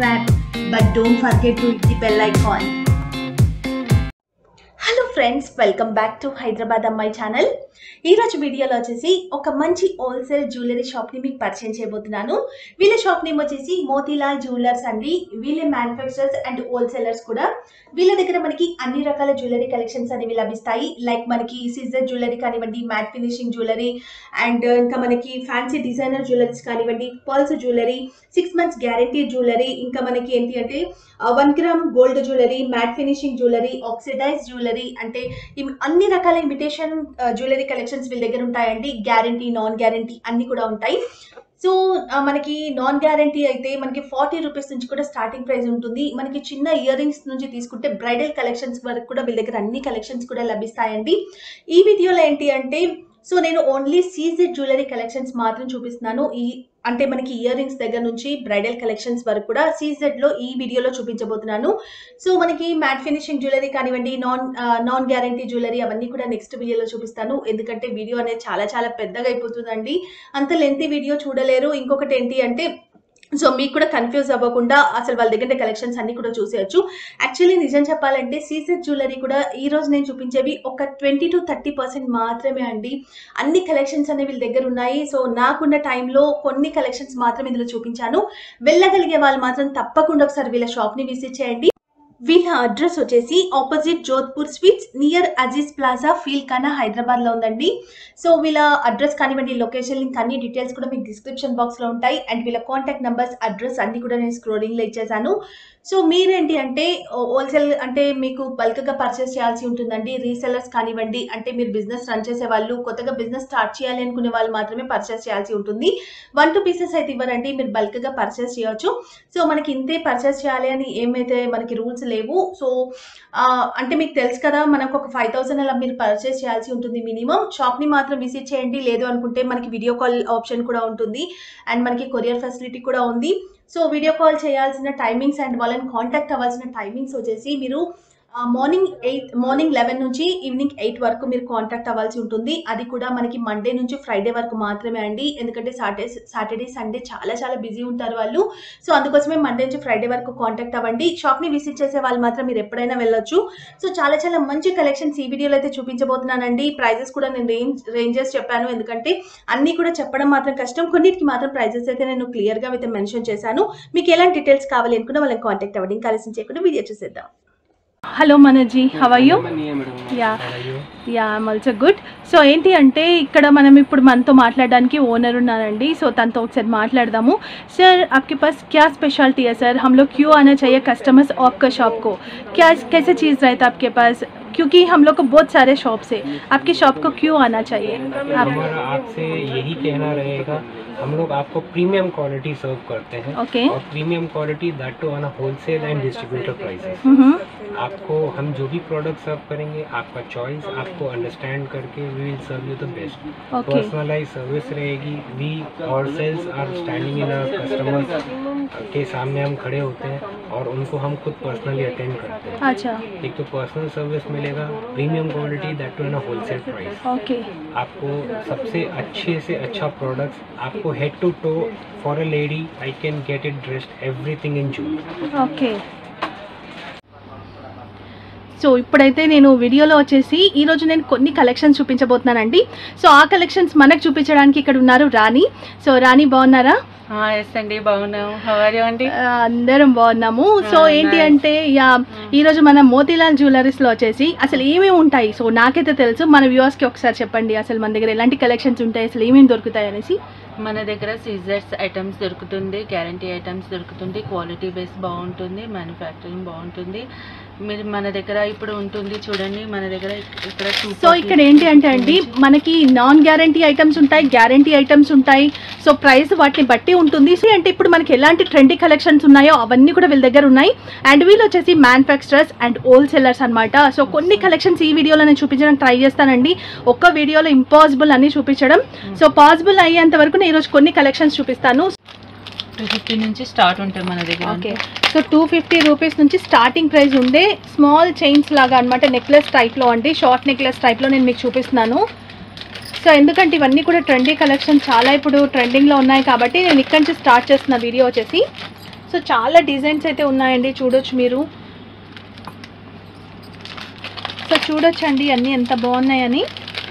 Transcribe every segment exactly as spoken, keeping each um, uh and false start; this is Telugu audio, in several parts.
subscribe, but don't forget to hit the bell icon. Hello friends, welcome back to Hyderabad Ammayi channel. ఈ రోజు వీడియోలో వచ్చేసి ఒక మంచి హోల్సేల్ జ్యువెలరీ షాప్ ని మీకు పరిచయం చేయబోతున్నాను. వీళ్ళ షాప్ నేమ్ వచ్చేసి మోతీలాల్ జ్యువెలర్స్ అండి. వీళ్ళే మ్యానుఫ్యాక్చరర్స్ అండ్ హోల్సేలర్స్ కూడా. వీళ్ళ దగ్గర మనకి అన్ని రకాల జ్యువెలరీ కలెక్షన్స్ అనేవి లభిస్తాయి. లైక్ మనకి సిజర్ జ్యువెలరీ కానివ్వండి, మ్యాట్ ఫినిషింగ్ జ్యువెలరీ అండ్ ఇంకా మనకి ఫ్యాన్సీ డిజైనర్ జ్యువెలరీస్ కానివ్వండి, pearls jewellery, six months guarantee jewellery, ఇంకా మనకి ఏంటి అంటే one gram gold jewellery, matte finishing jewellery, oxidize jewellery, అంటే అన్ని రకాల ఇమిటేషన్ జ్యువెలరీ కలెక్షన్స్ వీళ్ళ దగ్గర ఉంటాయండి. గ్యారంటీ, నాన్ గ్యారంటీ అన్ని కూడా ఉంటాయి. సో మనకి నాన్ గ్యారంటీ అయితే మనకి ఫార్టీ రూపీస్ నుంచి కూడా స్టార్టింగ్ ప్రైస్ ఉంటుంది. మనకి చిన్న ఇయర్ రింగ్స్ నుంచి తీసుకుంటే బ్రైడల్ కలెక్షన్స్ వరకు కూడా వీళ్ళ దగ్గర అన్ని కలెక్షన్స్ కూడా లభిస్తాయండి. ఈ వీడియోలో ఏంటి అంటే సో నేను ఓన్లీ సీజెడ్ జ్యువెలరీ కలెక్షన్స్ మాత్రం చూపిస్తున్నాను. ఈ అంటే మనకి ఇయర్ రింగ్స్ దగ్గర నుంచి బ్రైడల్ కలెక్షన్స్ వరకు కూడా సీజెడ్ లో ఈ వీడియోలో చూపించబోతున్నాను. సో మనకి మ్యాట్ ఫినిషింగ్ జ్యువెలరీ కానివ్వండి, నాన్ నాన్ గ్యారంటీ జ్యువెలరీ అవన్నీ కూడా నెక్స్ట్ వీడియోలో చూపిస్తాను. ఎందుకంటే వీడియో అనేది చాలా చాలా పెద్దగా అయిపోతుందండి. అంత లెంతీ వీడియో చూడలేరు. ఇంకొకటి ఏంటి అంటే సో మీకు కూడా కన్ఫ్యూజ్ అవ్వకుండా అసలు వాళ్ళ దగ్గర కలెక్షన్స్ అన్ని కూడా చూసేయచ్చు. యాక్చువల్లీ నిజం చెప్పాలంటే సీజెడ్ జ్యువెలరీ కూడా ఈ రోజు నేను చూపించేవి ఒక ట్వంటీ టు థర్టీ పర్సెంట్ మాత్రమే అండి. అన్ని కలెక్షన్స్ అనేవి వీళ్ళ దగ్గర ఉన్నాయి. సో నాకున్న టైంలో కొన్ని కలెక్షన్స్ మాత్రం ఇందులో చూపించాను. వెళ్ళగలిగే వాళ్ళు మాత్రం తప్పకుండా ఒకసారి వీళ్ళ షాప్ని విజిట్ చేయండి. వీళ్ళ అడ్రస్ వచ్చేసి opposite Jodhpur sweets near Aziz plaza, Feel Khana, Hyderabad లో ఉందండి. సో వీళ్ళ అడ్రస్ కానివ్వండి, లొకేషన్ లింక్ అన్ని డీటెయిల్స్ కూడా మీకు డిస్క్రిప్షన్ బాక్స్ లో ఉంటాయి. అండ్ వీళ్ళ కాంటాక్ట్ నెంబర్స్, అడ్రస్ అన్ని కూడా నేను స్క్రోలింగ్ లో ఇచ్చేసాను. సో మీరేంటి అంటే హోల్సేల్ అంటే మీకు బల్క్ గా పర్చేస్ చేయాల్సి ఉంటుందండి. రీసెలర్స్ కానివ్వండి, అంటే మీరు బిజినెస్ రన్ చేసే వాళ్ళు, కొత్తగా బిజినెస్ స్టార్ట్ చేయాలి అనుకునే వాళ్ళు మాత్రమే పర్చేస్ చేయాల్సి ఉంటుంది. వన్ టూ పీసెస్ అయితే ఇవ్వరండి, మీరు బల్క్ గా పర్చేస్ చేయొచ్చు. సో మనకి ఇంతే పర్చేస్ చేయాలి అని ఏమైతే మనకి రూల్స్ లేవు. సో అంటే మీకు తెలుసు కదా, మనకు ఒక ఫైవ్ థౌసండ్ అలా మీరు పర్చేస్ చేయాల్సి ఉంటుంది మినిమం. షాప్ని మాత్రం విజిట్ చేయండి. లేదు అనుకుంటే మనకి వీడియో కాల్ ఆప్షన్ కూడా ఉంటుంది అండ్ మనకి కొరియర్ ఫెసిలిటీ కూడా ఉంది. సో వీడియో కాల్ చేయాల్సిన టైమింగ్స్ అండ్ వాళ్ళని కాంటాక్ట్ అవ్వాల్సిన టైమింగ్స్ వచ్చేసి మీరు మార్నింగ్ ఎయిట్ మార్నింగ్ లెవెన్ నుంచి ఈవినింగ్ ఎయిట్ వరకు మీరు కాంటాక్ట్ అవ్వాల్సి ఉంటుంది. అది కూడా మనకి మండే నుంచి ఫ్రైడే వరకు మాత్రమే అండి. ఎందుకంటే సాటర్డే సాటర్డే సండే చాలా చాలా బిజీ ఉంటారు వాళ్ళు. సో అందుకోసమే మండే నుంచి ఫ్రైడే వరకు కాంటాక్ట్ అవ్వండి. షాప్ని విజిట్ చేసే వాళ్ళు మాత్రం మీరు ఎప్పుడైనా వెళ్ళొచ్చు. సో చాలా చాలా మంచి కలెక్షన్స్ ఈ వీడియోలో అయితే చూపించబోతున్నానండి. ప్రైజెస్ కూడా నేను రేంజ్ రేంజెస్ చెప్పాను, ఎందుకంటే అన్నీ కూడా చెప్పడం మాత్రం కష్టం. కొన్నిటికి మాత్రం ప్రైజెస్ అయితే నేను క్లియర్గా అయితే మెన్షన్ చేశాను. మీకు ఎలాంటి డీటెయిల్స్ కావాలి అనుకున్నా వాళ్ళని కాంటాక్ట్ అవ్వండి. ఇంకా ఆలస్యం చేయకుండా వీడియో చూసేద్దాం. Hello మనోజీ, how are you? Yeah yeah I'm also good. So ఏంటి అంటే ఇక్కడ మనం ఇప్పుడు మనతో మాట్లాడడానికి ఓనర్ ఉన్నారండి. సో తనతో ఒకసారి మాట్లాడదాము. सर आपके पास क्या स्पेशलिटी है सर? हम लोग क्यों आना चाहिए कस्टमर्स आपका शॉप को? क्या कैसे चीज़ रहता है आपके पास? क्योंकि हम लोग को बहुत सारे शॉप से आपके शॉप को क्यों आना चाहिए? आप हमारा आपसे यही कहना रहेगा, हम लोग आपको प्रीमियम क्वालिटी सर्व करते हैं. ओके. और premium quality that too on a wholesale and distributor prices. आपको हम जो भी प्रोडक्ट सर्व करेंगे, आपका चॉइस, आपको अंडरस्टैंड करके we will serve you the best. Personalize service रहेगी. We ourselves are standing in our customers के सामने हम खड़े होते हैं और उनको हम खुद पर्सनली अटेंड करते हैं. अच्छा. एक तो पर्सनल सर्विस मिलेगा, premium quality that too in a wholesale price. Okay. आपको सबसे अच्छे से अच्छा प्रोडक्ट्स, आपको head to toe for a lady I can get it dressed everything in June. Okay. So ఇప్పుడైతే నేను వీడియోలో వచ్చేసి ఈరోజు నేను కొన్ని కలెక్షన్స్ చూపించబోతున్నానండి. సో ఆ కలెక్షన్స్ మనకు చూపించడానికి ఇక్కడ ఉన్నారు రాణి. సో రాణి బాగున్నారా? ఎస్ అండి, బాగున్నాము. హౌ ఆర్ యు అండి? అందరం బాగున్నాము. సో ఏంటి అంటే యా ఈరోజు మన మోతీలాల్ జ్యువెలరీస్లో వచ్చేసి అసలు ఏమేమి ఉంటాయి? సో నాకైతే తెలుసు, మన వ్యూవర్స్కి ఒకసారి చెప్పండి అసలు మన దగ్గర ఎలాంటి కలెక్షన్స్ ఉంటాయి, అసలు ఏమేమి దొరుకుతాయి అనేసి. మన దగ్గర సీజర్స్ ఐటమ్స్ దొరుకుతుంది, గ్యారంటీ ఐటమ్స్ దొరుకుతుంది, క్వాలిటీ బేస్ బాగుంటుంది, మ్యానుఫ్యాక్చరింగ్ బాగుంటుంది. మీరు మన దగ్గర ఇప్పుడు ఉంటుంది చూడండి, మన దగ్గర ఇక్కడ సో ఇక్కడ ఏంటి అంటే అండి మనకి నాన్ గ్యారంటీ ఐటమ్స్ ఉంటాయి, గ్యారంటీ ఐటమ్స్ ఉంటాయి. సో ప్రైస్ వాటిని బట్టి ఉంటుంది. అంటే ఇప్పుడు మనకి ఎలాంటి ట్రెండీ కలెక్షన్స్ ఉన్నాయో అవన్నీ కూడా వీళ్ళ దగ్గర ఉన్నాయి. అండ్ వీళ్ళు వచ్చేసి మ్యానుఫ్యాక్చరర్స్ అండ్ హోల్సేలర్స్ అనమాట. సో కొన్ని కలెక్షన్స్ ఈ వీడియోలో నేను చూపించడానికి ట్రై చేస్తానండి. ఒక్క వీడియోలో ఇంపాసిబుల్ అని చూపించడం. సో పాసిబుల్ అయ్యేంత వరకు నేను ఈరోజు కొన్ని కలెక్షన్స్ చూపిస్తాను. టూ ఫిఫ్టీ నుంచి స్టార్ట్ ఉంటాయి మన దగ్గర. Okay. So two fifty rupees నుంచి స్టార్టింగ్ ప్రైస్ ఉండే స్మాల్ చైన్స్ లాగా అనమాట, నెక్లెస్ టైప్లో అండి, షార్ట్ నెక్లెస్ టైప్లో నేను మీకు చూపిస్తున్నాను. సో ఎందుకంటే ఇవన్నీ కూడా ట్రెండీ కలెక్షన్ చాలా ఇప్పుడు ట్రెండింగ్లో ఉన్నాయి కాబట్టి నేను ఇక్కడి నుంచి స్టార్ట్ చేస్తున్న వీడియో వచ్చేసి. సో చాలా డిజైన్స్ అయితే ఉన్నాయండి, చూడొచ్చు మీరు. సో చూడొచ్చండి అన్నీ ఎంత బాగున్నాయని.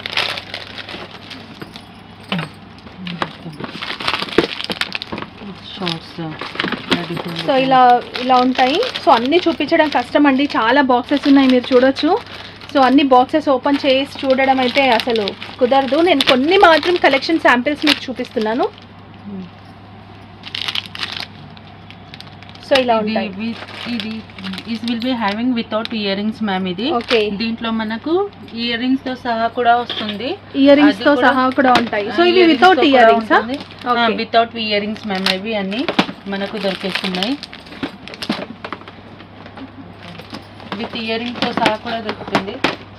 సో ఇలా ఇలా ఉంటాయి. సో అన్నీ చూపించడం కష్టం అండి, చాలా బాక్సెస్ ఉన్నాయి మీరు చూడొచ్చు. సో అన్ని బాక్సెస్ ఓపెన్ చేసి చూడడం అయితే అసలు కుదరదు. నేను కొన్ని మాత్రం కలెక్షన్ శాంపిల్స్ మీకు చూపిస్తున్నాను. సో ఇలా ఉంటాయి. ఇది is will be having without ear rings ma'am. ఇది ఓకే, దీంట్లో మనకు ఇయర్ రింగ్స్ తో సహా కూడా వస్తుంది. ఇయర్ రింగ్స్ తో సహా కూడా ఉంటాయి. సో ఇవి without ear rings, without ear rings ma'am. ఇవి అన్ని మనకు దొరికేస్తున్నాయి. విత్ ఇయర్ రింగ్స్ తో సహా కూడా దొరుకుతుంది.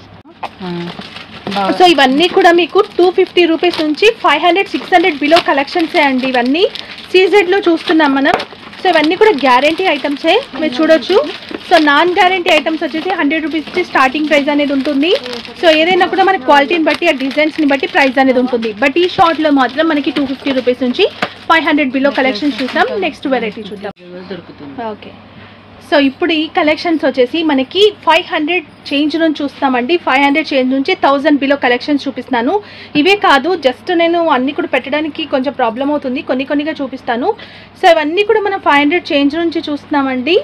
సో ఇవన్నీ కూడా మీకు టూ ఫిఫ్టీ రూపీస్ నుంచి five hundred six hundred below కలెక్షన్సే అండి. ఇవన్నీ సీజెడ్లో చూస్తున్నాం మనం. సో ఇవన్నీ కూడా గ్యారంటీ ఐటమ్సే మీరు చూడొచ్చు. సో నాన్ గ్యారంటీ ఐటమ్స్ వచ్చేసి హండ్రెడ్ రూపీస్ నుంచి స్టార్టింగ్ ప్రైస్ అనేది ఉంటుంది. సో ఏదైనా కూడా మన క్వాలిటీని బట్టి ఆ డిజైన్స్ని బట్టి ప్రైస్ అనేది ఉంటుంది. బట్ ఈ షార్ట్లో మాత్రం మనకి టూ ఫిఫ్టీ రూపీస్ నుంచి ఫైవ్ హండ్రెడ్ బిలో కలెక్షన్స్ చూసాం. నెక్స్ట్ వెరైటీ చూద్దాం. ఓకే, సో ఇప్పుడు ఈ కలెక్షన్స్ వచ్చేసి మనకి ఫైవ్ హండ్రెడ్ చేంజ్ నుంచి చూస్తామండి. ఫైవ్ హండ్రెడ్ చేంజ్ నుంచి థౌజండ్ బిలో కలెక్షన్స్ చూపిస్తాను. ఇవే కాదు, జస్ట్ నేను అన్నీ కూడా పెట్టడానికి కొంచెం ప్రాబ్లం అవుతుంది, కొన్ని కొన్నిగా చూపిస్తాను. సో ఇవన్నీ కూడా మనం ఫైవ్ హండ్రెడ్ చేంజ్ నుంచి చూస్తున్నామండి.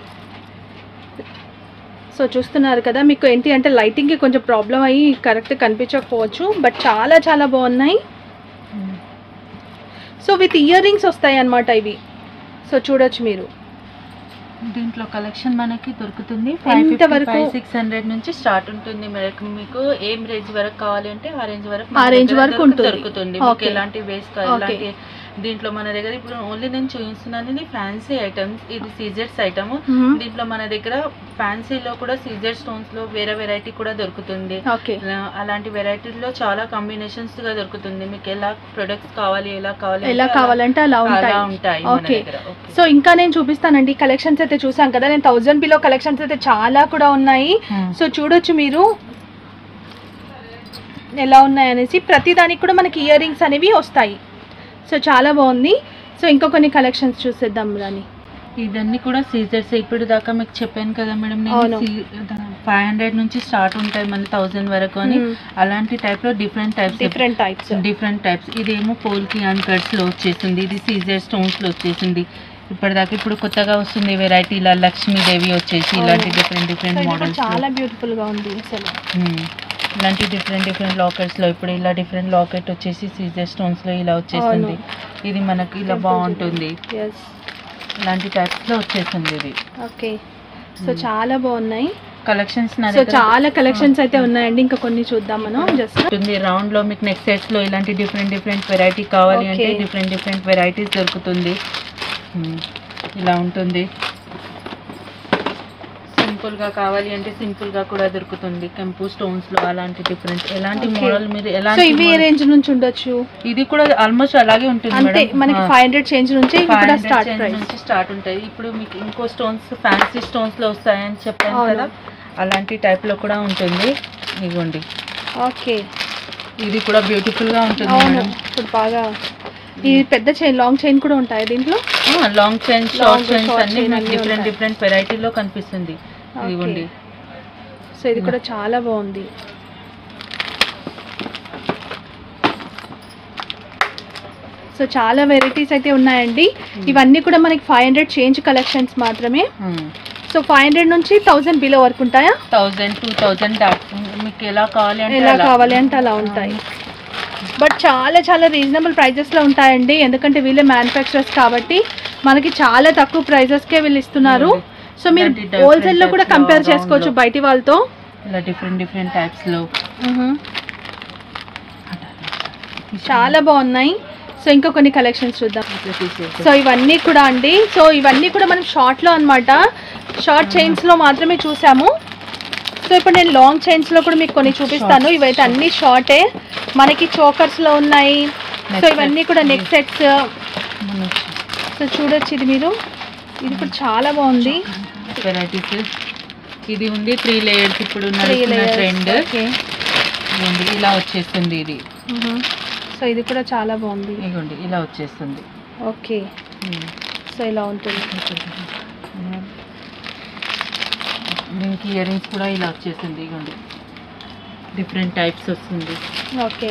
సో చూస్తున్నారు కదా, మీకు ఏంటి అంటే లైటింగ్కి కొంచెం ప్రాబ్లం అయ్యి కరెక్ట్ కనిపించకపోవచ్చు, బట్ చాలా చాలా బాగున్నాయి. సో విత్ ఇయర్ రింగ్స్ వస్తాయి అన్నమాట ఇవి. సో చూడొచ్చు మీరు. దీంట్లో కలెక్షన్ మనకి దొరుకుతుంది. ఎంతవరకు? సిక్స్ హండ్రెడ్ నుంచి స్టార్ట్ ఉంటుంది. మనకు మీకు ఏం రేంజ్ వరకు కావాలి అంటే ఆ రేంజ్ వరకు ఆ రేంజ్ వరకు ఉంటుంది. దొరుకుతుంది. ఎలాంటి వేస్ట్ ఎలాంటి దీంట్లో మన దగ్గర ఇప్పుడు ఓన్లీ నేను చూపిస్తున్నాను ఫ్యాన్సీ ఐటమ్స్. ఇది సీజర్స్ ఐటమ్. దీంట్లో మన దగ్గర ఫ్యాన్సీలో కూడా సీజర్ స్టోన్స్ లో వేరే వెరైటీ కూడా దొరుకుతుంది. అలాంటి వెరైటీలో చాలా కాంబినేషన్స్ గా దొరుకుతుంది. మీకు ఎలా ప్రొడక్ట్స్ కావాలి, ఎలా కావాలి ఎలా కావాలంటే అలా ఉంటాయి. ఓకే, సో ఇంకా నేను చూపిస్తానండి. కలెక్షన్స్ అయితే చూసాం కదా, నేను థౌజండ్ బిలో కలెక్షన్స్ అయితే చాలా కూడా ఉన్నాయి. సో చూడొచ్చు మీరు ఎలా ఉన్నాయి అనేసి. ప్రతి దానికి కూడా మనకి ఇయర్ రింగ్స్ అనేవి వస్తాయి. సో చాలా బాగుంది. సో ఇంకా కొన్ని కలెక్షన్స్ చూసేద్దాం రాని. ఇదన్నీ కూడా సీజర్స్. ఇప్పుడు దాకా మీకు చెప్పాను కదా మేడం, నేను ఫైవ్ హండ్రెడ్ నుంచి స్టార్ట్ ఉంటాయి మన థౌజండ్ వరకు అని. అలాంటి టైప్ లో different types different types different types ఇదేమో పోల్కి అండ్ కట్స్ లో వచ్చేసింది. ఇది సీజర్ స్టోన్స్ లో వచ్చేసింది. ఇప్పటిదాకా ఇప్పుడు కొత్తగా వస్తుంది వెరైటీ ఇలా లక్ష్మీదేవి వచ్చేసి ఇలాంటి డిఫరెంట్ డిఫరెంట్ మోడల్స్. చాలా బ్యూటిఫుల్ గా ఉంది అసలు. ఇలాంటి డిఫరెంట్ డిఫరెంట్ లాకెట్స్ లో ఇప్పుడు ఇలా డిఫరెంట్ లాకెట్ వచ్చేసి సీజర్ స్టోన్స్ లో ఇలా వచ్చేసింది. ఇది మనకి ఇలా బాగుంటుంది. ఇలాంటి టైప్స్ లో వచ్చేసింది ఇది. ఓకే, సో చాలా బాగున్నాయి కలెక్షన్స్. సో చాలా కలెక్షన్స్ అయితే ఉన్నాయండి. ఇంకా కొన్ని చూద్దాం మనం. జస్ట్ రౌండ్ లో మీకు నెక్స్ట్ సెట్స్ లో ఇలాంటి డిఫరెంట్ డిఫరెంట్ వెరైటీ కావాలి అంటే డిఫరెంట్ డిఫరెంట్ వెరైటీస్ దొరుకుతుంది. ఇలా ఉంటుంది. సింపుల్ గా కావాలి అంటే సింపుల్ గా కూడా దొరుకుతుంది. కెంపు స్టోన్స్ లో అలాంటి డిఫరెంట్ ఎలాంటి మోడల్ మీరు ఎలాంటి ఇవి రేంజ్ నుంచి ఉండొచ్చు. ఇది కూడా ఆల్మోస్ట్ అలాగే ఉంటుంది అంటే మనకి ఫైవ్ హండ్రెడ్ చేంజ్ నుంచి స్టార్ట్ నుంచి స్టార్ట్ ఉంటాయి. ఇప్పుడు మీకు ఇంకో స్టోన్స్ ఫ్యాన్సీ స్టోన్స్ లో వస్తాయని చెప్పాను కదా, అలాంటి టైప్ లో కూడా ఉంటుంది. ఇవ్వండి. ఓకే, ఇది కూడా బ్యూటిఫుల్ గా ఉంటుంది మేడం. ఇప్పుడు బాగా ఈ పెద్ద చైన్ లాంగ్ చైన్ కూడా ఉంటాయి దీంట్లో. లాంగ్ చైన్ షార్ట్ చైన్స్ అన్ని డిఫరెంట్ డిఫరెంట్ వెరైటీలో కనిపిస్తుంది. ఇదిగోండి. సో ఇది కూడా చాలా బాగుంది. సో చాలా వెరైటీస్ అయితే ఉన్నాయండి. ఇవన్నీ కూడా మనకి ఫైవ్ హండ్రెడ్ చేంజ్ కలెక్షన్స్ మాత్రమే. సో ఫైవ్ హండ్రెడ్ నుంచి థౌజండ్ బిలో వరకు ఉంటాయా? థౌజండ్ టూ థౌజండ్ మీకు ఎలా కావాలి అంటే ఎలా కావాలి అంటే అలా ఉంటాయి. బట్ చాలా చాలా రీజనబుల్ ప్రైజెస్లో ఉంటాయండి. ఎందుకంటే వీళ్ళే మ్యానుఫ్యాక్చరర్స్ కాబట్టి మనకి చాలా తక్కువ ప్రైజెస్కే వీళ్ళు ఇస్తున్నారు. సో మీరు హోల్సేల్లో కూడా కంపేర్ చేసుకోవచ్చు బయటి వాళ్ళతో. ఇలా డిఫరెంట్ డిఫరెంట్ టైప్స్లో చాలా బాగున్నాయి. సో ఇంకా కొన్ని కలెక్షన్స్ చూద్దాం. సో ఇవన్నీ కూడా అండి, సో ఇవన్నీ కూడా మనం షార్ట్లో అనమాట, షార్ట్ చైన్స్లో మాత్రమే చూసాము. సో ఇప్పుడు నేను లాంగ్ చైన్స్లో కూడా మీకు కొన్ని చూపిస్తాను. ఇవైతే అన్ని షార్టే, మనకి చోకర్స్లో ఉన్నాయి. సో ఇవన్నీ కూడా నెక్ సెట్స్. సో చూడొచ్చు ఇది మీరు, ఇది కూడా చాలా బాగుంది వెరైటీస్. ఇది ఉంది త్రీ లేయర్స్ ఇప్పుడు ట్రెండ్. ఇలా వచ్చేస్తుంది ఇది. సో ఇది కూడా చాలా బాగుంది. ఇదిగోండి ఇలా వచ్చేస్తుంది. ఓకే, సో ఇలా ఉంటుంది. దీనికి ఇయర్ రింగ్స్ కూడా ఇలా వచ్చేసింది, ఇవ్వండి డిఫరెంట్ టైప్స్ వస్తుంది. ఓకే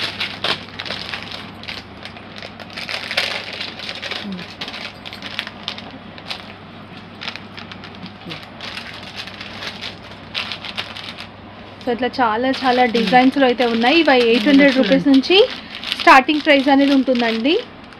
సో ఇట్లా చాలా చాలా డిజైన్స్లో అయితే ఉన్నాయి. ఇవి ఎయిట్ హండ్రెడ్ రూపీస్ నుంచి స్టార్టింగ్ ప్రైస్ అనేది ఉంటుందండి.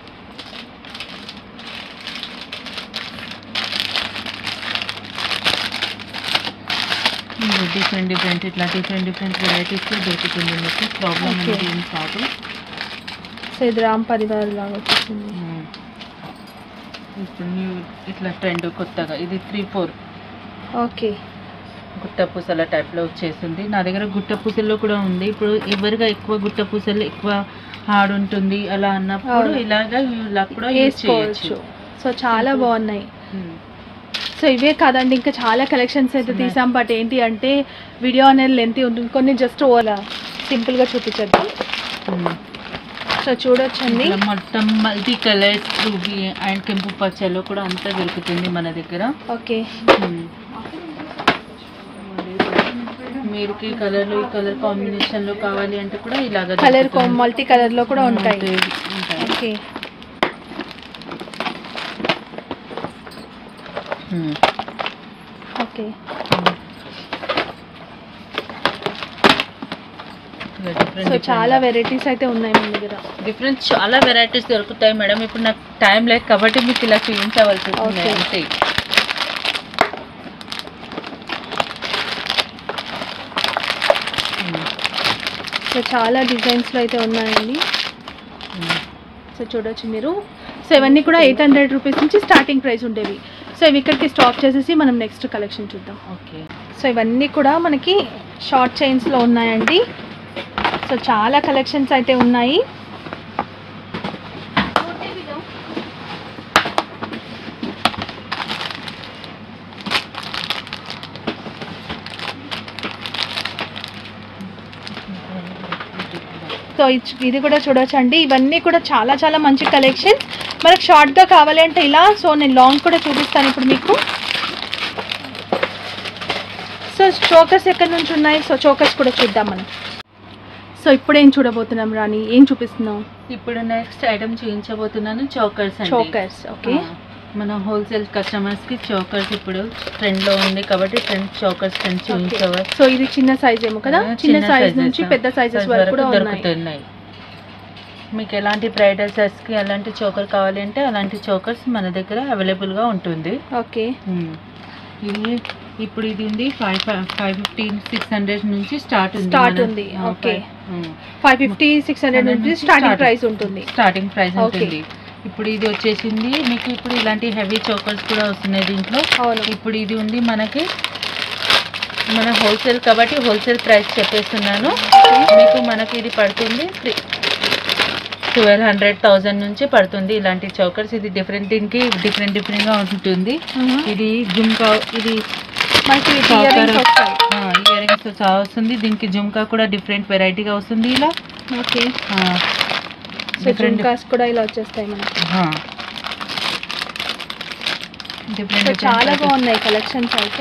డిఫరెంట్ డిఫరెంట్ ఇట్లా డిఫరెంట్ డిఫరెంట్ వెరైటీస్ దొరుకుతుంది మీకు, ప్రాబ్లం అనేది ఏం కాదు. సో ఇది రామ్ పరివార్ లాగా వచ్చేసింది. ఇప్పుడు న్యూ ఇట్లా ట్రెండ్ కొత్తగా ఇది త్రీ ఫోర్ ఓకే గుట్ట పూసల టైప్లో వచ్చేసింది. నా దగ్గర గుట్ట పూసల్లో కూడా ఉంది. ఇప్పుడు ఎవరిగా ఎక్కువ గుట్ట పూసలు ఎక్కువ హార్డ్ ఉంటుంది అలా అన్నప్పుడు ఇలాగా ఇలా కూడా యూజ్ చేయొచ్చు. సో చాలా బాగున్నాయి. సో ఇవే కాదండి, ఇంకా చాలా కలెక్షన్స్ అయితే తీసాం. బట్ ఏంటి అంటే వీడియో అనేది లెంతీ ఉంటుంది, కొన్ని జస్ట్ ఓలా సింపుల్గా చూపించద్దు. సో చూడొచ్చండి మొత్తం మల్టీ కలర్స్ రూబీ అండ్ కెంపు పచ్చలో కూడా అంతా దొరుకుతుంది మన దగ్గర. ఓకే మీరు ఈ కలర్లో ఈ కలర్ కాంబినేషన్లో కావాలి అంటే కూడా ఇలాగ కలర్ మల్టీ కలర్లో కూడా ఉంటాయి. ఓకే ఓకే సో చాలా వెరైటీస్ అయితే ఉన్నాయి మన దగ్గర. డిఫరెంట్ చాలా వెరైటీస్ దొరుకుతాయి మేడం. ఇప్పుడు నాకు టైం లేక కాబట్టి మీకు ఇలా చూపించవలసి ఉంది అంతే. సో చాలా డిజైన్స్లో అయితే ఉన్నాయండి. సో చూడొచ్చు మీరు. సో ఇవన్నీ కూడా ఎయిట్ హండ్రెడ్ రూపీస్ నుంచి స్టార్టింగ్ ప్రైస్ ఉండేవి. సో ఇవి ఇక్కడికి స్టాప్ చేసేసి మనం నెక్స్ట్ కలెక్షన్ చూద్దాం. ఓకే సో ఇవన్నీ కూడా మనకి షార్ట్ చైన్స్లో ఉన్నాయండి. సో చాలా కలెక్షన్స్ అయితే ఉన్నాయి. సో ఇది కూడా చూడొచ్చండి. ఇవన్నీ కూడా చాలా చాలా మంచి కలెక్షన్స్. మనకు షార్ట్గా కావాలి అంటే ఇలా. సో నేను లాంగ్ కూడా చూపిస్తాను ఇప్పుడు మీకు. సో చోకర్స్ ఎక్కడి నుంచి ఉన్నాయి, సో చోకర్స్ కూడా చూద్దాం మనం. సో ఇప్పుడు ఏం చూడబోతున్నాం రాణి, ఏం చూపిస్తున్నాం? ఇప్పుడు నెక్స్ట్ ఐటమ్ చూపించబోతున్నాను చోకర్స్. Chokers okay. మన హోల్సేల్ కస్టమర్స్ కి చోకర్స్ ఇప్పుడు ట్రెండ్ లో ఉంది కాబట్టి ట్రెండ్ చోకర్స్ ట్రెండ్ చూపించవచ్చు. సో ఇది చిన్న సైజ్ ఏమో కదా, చిన్న సైజ్ నుంచి పెద్ద సైజెస్ వరకు కూడా దొరుకుతున్నాయి. మీకు ఎలాంటి బ్రైడల్ సెట్స్ కి ఎలాంటి చోకర్ కావాలి అంటే అలాంటి చోకర్స్ మన దగ్గర అవైలబుల్ గా ఉంటుంది. ఓకే ఇది ఇప్పుడు ఇది ఉంది five five fifty six hundred నుంచి స్టార్ట్ ఉంది స్టార్ట్ ఉంది okay. Five fifty six hundred నుంచి స్టార్టింగ్ ప్రైస్ ఉంటుంది స్టార్టింగ్ ప్రైస్ ఉంటుంది. ఇప్పుడు ఇది వచ్చేసింది మీకు. ఇప్పుడు ఇలాంటి హెవీ చోకర్స్ కూడా వస్తున్నాయి దీంట్లో. ఇప్పుడు ఇది ఉంది మనకి, మన హోల్సేల్ కాబట్టి హోల్సేల్ ప్రైస్ చెప్పేస్తున్నాను మీకు. మనకి ఇది పడుతుంది ట్వెల్వ్ హండ్రెడ్ థౌజండ్ నుంచి పడుతుంది ఇలాంటి చోకర్స్. ఇది డిఫరెంట్, దీనికి డిఫరెంట్ డిఫరెంట్ గా ఉంటుంది. ఇది జుమ్కా, ఇది ఇయర్ రింగ్స్ చాలా వస్తుంది. దీనికి జుమ్కా కూడా డిఫరెంట్ వెరైటీగా వస్తుంది ఇలా. ఓకే జుమ్కాస్ కూడా ఇలా వచ్చేస్తాయి మనకి. డిఫరెంట్ చాలా బాగున్నాయి కలెక్షన్స్ అయితే.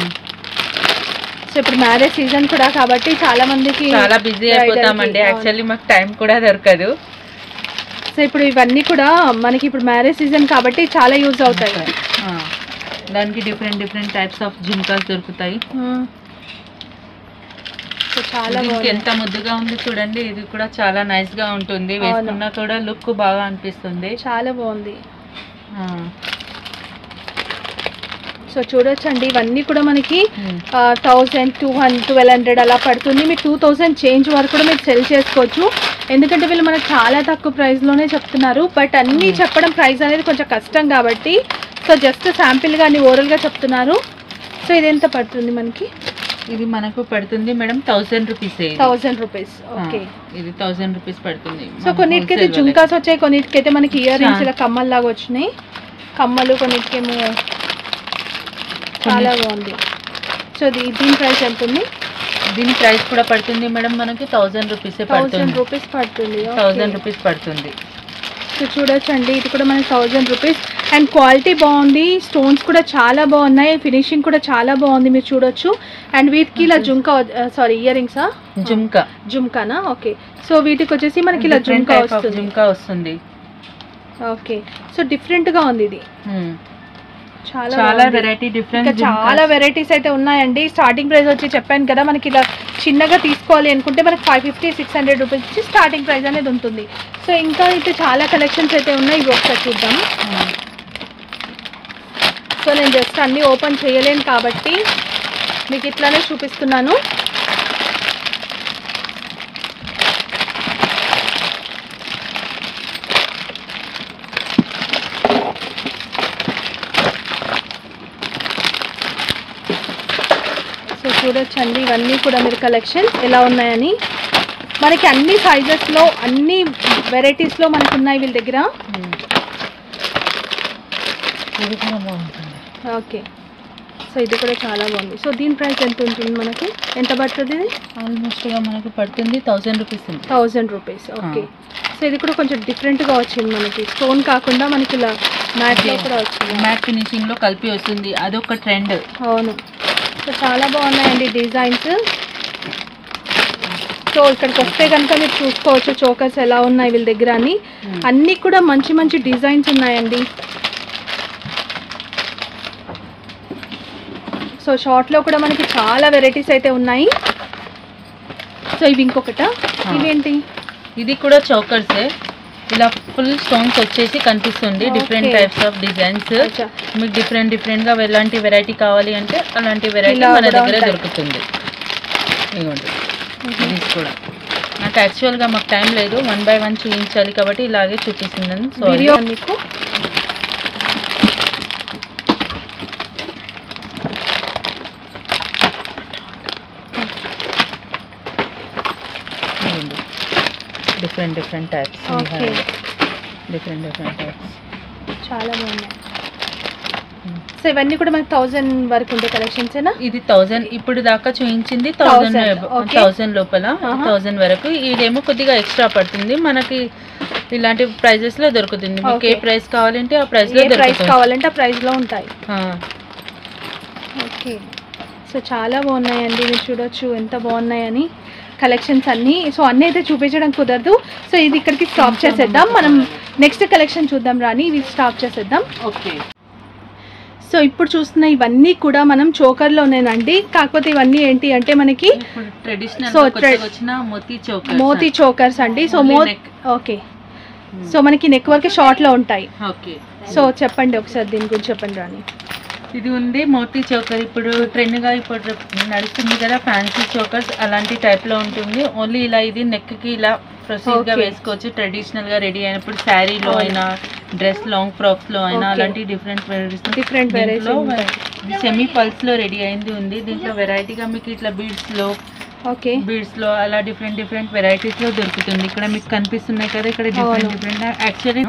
సో ఇప్పుడు మ్యారేజ్ సీజన్ కూడా కాబట్టి చాలా మందికి చాలా బిజీ అయిపోతామండి. యాక్చువల్లీ మాకు టైం కూడా దొరకదు. సో ఇప్పుడు ఇవన్నీ కూడా మనకి ఇప్పుడు మ్యారేజ్ సీజన్ కాబట్టి చాలా యూజ్ అవుతాయి. దానికి different different types of jhumkas దొరుకుతాయి. సో చాలా ఎంత ముద్దుగా ఉంది చూడండి. ఇది కూడా చాలా నైస్ గా ఉంటుంది, వేసుకున్నా కూడా లుక్ బాగా అనిపిస్తుంది. చాలా బాగుంది. సో చూడొచ్చండి ఇవన్నీ కూడా మనకి thousand two hundred twelve hundred అలా పడుతుంది. మీకు టూ థౌజండ్ చేంజ్ వరకు కూడా మీరు సెల్ చేసుకోవచ్చు. ఎందుకంటే వీళ్ళు మనకు చాలా తక్కువ ప్రైస్లోనే చెప్తున్నారు. బట్ అన్నీ చెప్పడం ప్రైస్ అనేది కొంచెం కష్టం కాబట్టి సో జస్ట్ శాంపిల్గా అన్ని ఓరల్గా చెప్తున్నారు. సో ఇది ఎంత పడుతుంది మనకి? ఇది మనకు పడుతుంది madam thousand rupees. Thousand rupees okay. ఇది థౌసండ్ రూపీస్ పడుతుంది. సో కొన్నిటికైతే జుంకాస్ వచ్చాయి, కొన్నిటికైతే మనకి ఇయర్ రింగ్స్ ఇలా కమ్మల్ లాగా వచ్చినాయి. కమ్మలు కొన్నిటికేమో చాలా బాగుంది. సో దీని ప్రైస్ ఎంత ఉంది? దీని ప్రైస్ కూడా పడుతుంది మేడం మనకి థౌసండ్ రూపీస్ థౌసండ్ రూపీస్ పడుతుంది. థౌసండ్ రూపీస్ పడుతుంది. సో చూడొచ్చండి ఇది కూడా మనకి థౌసండ్ రూపీస్. అండ్ క్వాలిటీ బాగుంది, స్టోన్స్ కూడా చాలా బాగున్నాయి, ఫినిషింగ్ కూడా చాలా బాగుంది మీరు చూడొచ్చు. అండ్ వీటికి ఇలా జుంకా సారీ ఇయర్ రింగ్సా జుంకా జుంకానా ఓకే. సో వీటికి వచ్చేసి మనకి ఇలా జుంకా వస్తుంది జుంకా వస్తుంది. ఓకే సో డిఫరెంట్గా ఉంది ఇది, చాలా చాలా వెరైటీ డిఫరెంట్ చాలా వెరైటీస్ అయితే ఉన్నాయండి. స్టార్టింగ్ ప్రైస్ వచ్చి చెప్పాను కదా, మనకి ఇలా చిన్నగా తీసుకోవాలి అనుకుంటే మనకి five fifty six hundred rupees నుంచి స్టార్టింగ్ ప్రైస్ అనేది ఉంటుంది. సో ఇంకా అయితే చాలా కలెక్షన్స్ అయితే ఉన్నాయి, ఇవి ఒకసారి చూద్దాం. సో నేను జస్ట్ అన్నీ ఓపెన్ చేయలేను కాబట్టి మీకు ఇట్లానే చూపిస్తున్నాను. సో చూడొచ్చండి ఇవన్నీ కూడా మీరు కలెక్షన్స్ ఎలా ఉన్నాయని. మనకి అన్ని సైజెస్లో అన్ని వెరైటీస్లో మనకు ఉన్నాయి వీళ్ళ దగ్గర. ఓకే సో ఇది కూడా చాలా బాగుంది. సో దీని ప్రైస్ ఎంత ఉంటుంది, మనకి ఎంత పడుతుంది? ఇది ఆల్మోస్ట్గా మనకు పడుతుంది thousand rupees thousand rupees okay. So ఇది కూడా కొంచెం డిఫరెంట్గా వచ్చింది, మనకి స్టోన్ కాకుండా మనకి ఇలా మ్యాట్లో కూడా వచ్చింది, మ్యాట్ ఫినిషింగ్లో కలిపి వస్తుంది, అదొక ట్రెండ్. అవును సో చాలా బాగున్నాయండి డిజైన్స్. సో ఇక్కడికి వస్తే కనుక మీరు చూసుకోవచ్చు చోకర్స్ ఎలా ఉన్నాయి వీళ్ళ దగ్గర అని. అన్నీ కూడా మంచి మంచి డిజైన్స్ ఉన్నాయండి. సో షార్ట్లో కూడా మనకి చాలా వెరైటీస్ అయితే ఉన్నాయి. సో ఇవి ఇంకొకట, ఇవేంటి? ఇది కూడా చోకర్సే, ఇలా ఫుల్ స్టోన్స్ వచ్చేసి కనిపిస్తుంది. డిఫరెంట్ టైప్స్ ఆఫ్ డిజైన్స్, మీకు డిఫరెంట్ డిఫరెంట్ గా ఎలాంటి వెరైటీ కావాలి అంటే అలాంటి వెరైటీ మన దగ్గర దొరుకుతుంది. ఇదిగోండి ఇది కూడా. నాకు యాక్చువల్గా మాకు టైం లేదు, వన్ బై వన్ చూపించాలి కాబట్టి ఇలాగే చూపిస్తున్నాను. సో వీడియో మీకు different different types, okay different different types చాలా బాగున్నాయి. సో ఇవన్నీ కూడా మనకి థౌజండ్ వరకు ఉండే కలెక్షన్స్ ఏనా? ఇది థౌజండ్ ఇప్పుడు దాకా చూపించింది థౌజండ్ థౌజండ్ లోపల థౌజండ్ వరకు. ఇదేమో కొద్దిగా ఎక్స్ట్రా పడుతుంది మనకి, ఇలాంటి ప్రైజెస్ లో దొరుకుతుంది. మీకు ఏ ప్రైస్ కావాలంటే ఆ ప్రైస్ లో ప్రైస్ కావాలంటే ఆ ప్రైస్ లో ఉంటాయి. ఓకే సో చాలా బాగున్నాయండి, మీరు చూడొచ్చు ఎంత బాగున్నాయని కలెక్షన్స్ అన్నీ. సో అన్నీ అయితే చూపించడం కుదరదు, సో ఇది ఇక్కడికి స్టాప్ చేసేద్దాం. మనం నెక్స్ట్ కలెక్షన్ చూద్దాం రాని, ఇవి స్టాప్ చేసేద్దాం. ఓకే సో ఇప్పుడు చూస్తున్న ఇవన్నీ కూడా మనం చోకర్లోనేనండి, కాకపోతే ఇవన్నీ ఏంటి అంటే మనకి ట్రెడిషనల్ సో వచ్చిన మోతీ చోకర్ మోతీ చోకర్స్ అండి. సో మో ఓకే సో మనకి నెక్ వరకు షార్ట్ లో ఉంటాయి. ఓకే సో చెప్పండి ఒకసారి దీని గురించి చెప్పండి రాని. ఇది ఉంది మోతీ చోకర్, ఇప్పుడు ట్రెండ్ గా ఇప్పుడు నడుస్తుంది కదా ఫ్యాన్సీ చోకర్స్, అలాంటి టైప్ లో ఉంటుంది. ఓన్లీ ఇలా ఇది నెక్ కి ఇలా ప్రొసీడ్ గా వేసుకోవచ్చు. ట్రెడిషనల్ గా రెడీ అయినప్పుడు శారీలో అయినా డ్రెస్ లాంగ్ ఫ్రాక్స్ లో అయినా అలాంటి different varieties different varieties semi pearls లో రెడీ అయింది ఉంది. దీంట్లో వెరైటీగా మీకు ఇట్లా బీడ్స్ లో ఓకే బీడ్స్ లో అలా డిఫరెంట్ డిఫరెంట్ వెరైటీస్ లో దొరుకుతుంది. ఇక్కడ మీకు కనిపిస్తున్నాయి కదా, ఇక్కడ డిఫరెంట్ డిఫరెంట్ యాక్చువల్లీ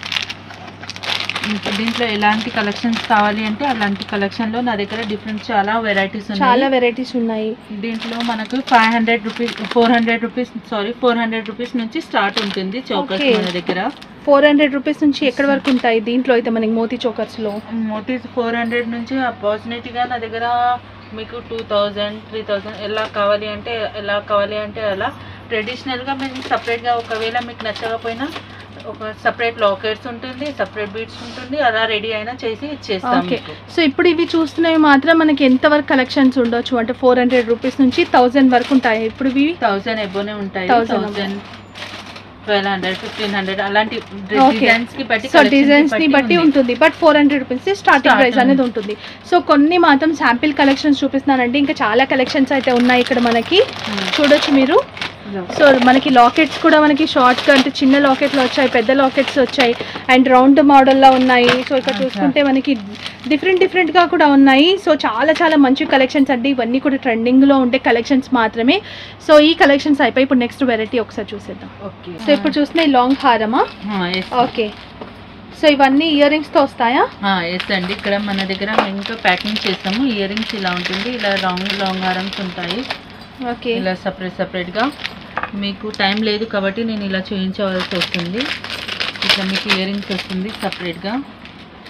దీంట్లో ఎలాంటి కలెక్షన్స్ కావాలి అంటే అలాంటి కలెక్షన్ లో నా దగ్గర డిఫరెంట్ చాలా వెరైటీస్ ఉన్నాయి. చాలా వెరైటీస్ ఉన్నాయి. దీంట్లో మనకు five hundred rupees four hundred rupees sorry four hundred rupees నుంచి స్టార్ట్ ఉంటుంది చోకర్స్ మన దగ్గర. ఫోర్ హండ్రెడ్ రూపీస్ నుంచి ఎక్కడి వరకు ఉంటాయి దీంట్లో అయితే మనకి మోతీ చోకర్స్ లో? మోతీస్ ఫోర్ హండ్రెడ్ నుంచి అపార్చునిటీగా నా దగ్గర మీకు టూ థౌజండ్ త్రీ థౌజండ్ ఎలా కావాలి అంటే ఎలా కావాలి అంటే అలా. ట్రెడిషనల్గా మేము సపరేట్గా ఒకవేళ మీకు నచ్చకపోయినా ఒక సపరేట్ లాకెట్స్ ఉంటుంది, సపరేట్ బీడ్స్ ఉంటుంది, అలా రెడీ అయినా చేసి ఇచ్చేస్తాం. ఓకే సో ఇప్పుడు ఇవి చూస్తున్నవి మాత్రం మనకి ఎంత వరకు కలెక్షన్స్ ఉండొచ్చు అంటే ఫోర్ హండ్రెడ్ రూపీస్ నుంచి థౌజండ్ వరకు ఉంటాయి. ఇప్పుడు ఇవి థౌజండ్ ఎబోనే ఉంటాయి, thousand twelve hundred fifteen hundred అలాంటి డిజైన్స్ కి బట్టి సో డిజైన్స్ ని బట్టి ఉంటుంది. But four hundred rupees starting price అనేది ఉంటుంది. సో కొన్ని మాత్రం శాంపిల్ కలెక్షన్స్ చూపిస్తున్నానండి, ఇంకా చాలా కలెక్షన్స్ అయితే ఉన్నాయి ఇక్కడ మనకి చూడొచ్చు మీరు. సో మనకి లాకెట్స్ కూడా మనకి షార్ట్ గా అంటే చిన్న లాకెట్లు వచ్చాయి, పెద్ద లాకెట్స్ వచ్చాయి అండ్ రౌండ్ మోడల్లో ఉన్నాయి. సో ఇక్కడ చూసుకుంటే మనకి డిఫరెంట్ డిఫరెంట్ గా కూడా ఉన్నాయి. సో చాలా చాలా మంచి కలెక్షన్స్ అండి, ఇవన్నీ కూడా ట్రెండింగ్ లో ఉండే కలెక్షన్స్ మాత్రమే. సో ఈ కలెక్షన్స్ అయిపోయి ఇప్పుడు నెక్స్ట్ వెరైటీ ఒకసారి చూసేద్దాం. సో ఇప్పుడు చూస్తున్న ఈ లాంగ్ హారమా? ఓకే సో ఇవన్నీ ఇయర్ రింగ్స్ తో వస్తాయా? ఎస్ అండి, ఇక్కడ మన దగ్గర ఇంకా ప్యాకింగ్ చేస్తాము. ఇయర్ రింగ్స్ ఇలా ఉంటుంది, ఇలా రాంగ్ లాంగ్ హారమ్స్ ఉంటాయి. ఓకే ఇలా సపరేట్ సపరేట్ గా. మీకు టైం లేదు కాబట్టి నేను ఇలా చూపించవలసి వస్తుంది. ఇట్లా మీకు ఇయర్ రింగ్స్ వస్తుంది సపరేట్గా.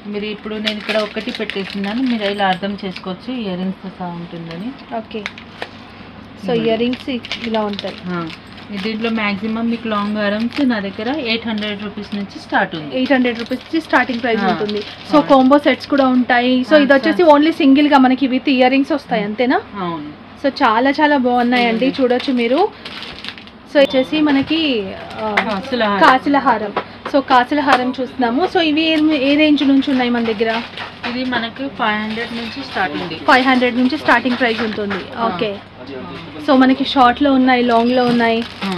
మీరు ఇప్పుడు నేను ఇక్కడ ఒకటి పెట్టేస్తున్నాను, మీరు ఇలా అర్థం చేసుకోవచ్చు ఇయర్ రింగ్స్ సహా ఉంటుందని. ఓకే, సో ఇయర్ రింగ్స్ ఇలా ఉంటాయి. దీంట్లో మాక్సిమం మీకు లాంగ్ హారమ్స్ నా దగ్గర ఎయిట్ హండ్రెడ్ రూపీస్ నుంచి స్టార్ట్ ఉంది. ఎయిట్ హండ్రెడ్ రూపీస్ నుంచి స్టార్టింగ్ ప్రైస్ ఉంటుంది. సో కాంబో సెట్స్ కూడా ఉంటాయి. సో ఇది వచ్చేసి ఓన్లీ సింగిల్ గా మనకి విత్ ఇయర్ రింగ్స్ వస్తాయి అంతేనా? అవును. సో చాలా చాలా బాగున్నాయండి, చూడొచ్చు మీరు. సో వచ్చేసి మనకి కాసుల హారం. సో కాసుల హారం చూస్తున్నాము. సో ఇవి ఏ రేంజ్ నుంచి ఉన్నాయి మన దగ్గర? ఇది మనకి ఫైవ్ హండ్రెడ్ నుంచి స్టార్ట్ ఉంది. ఫైవ్ హండ్రెడ్ నుంచి స్టార్టింగ్ ప్రైస్ ఉంటుంది. ఓకే, సో మనకి షార్ట్లో ఉన్నాయి, లాంగ్లో ఉన్నాయి.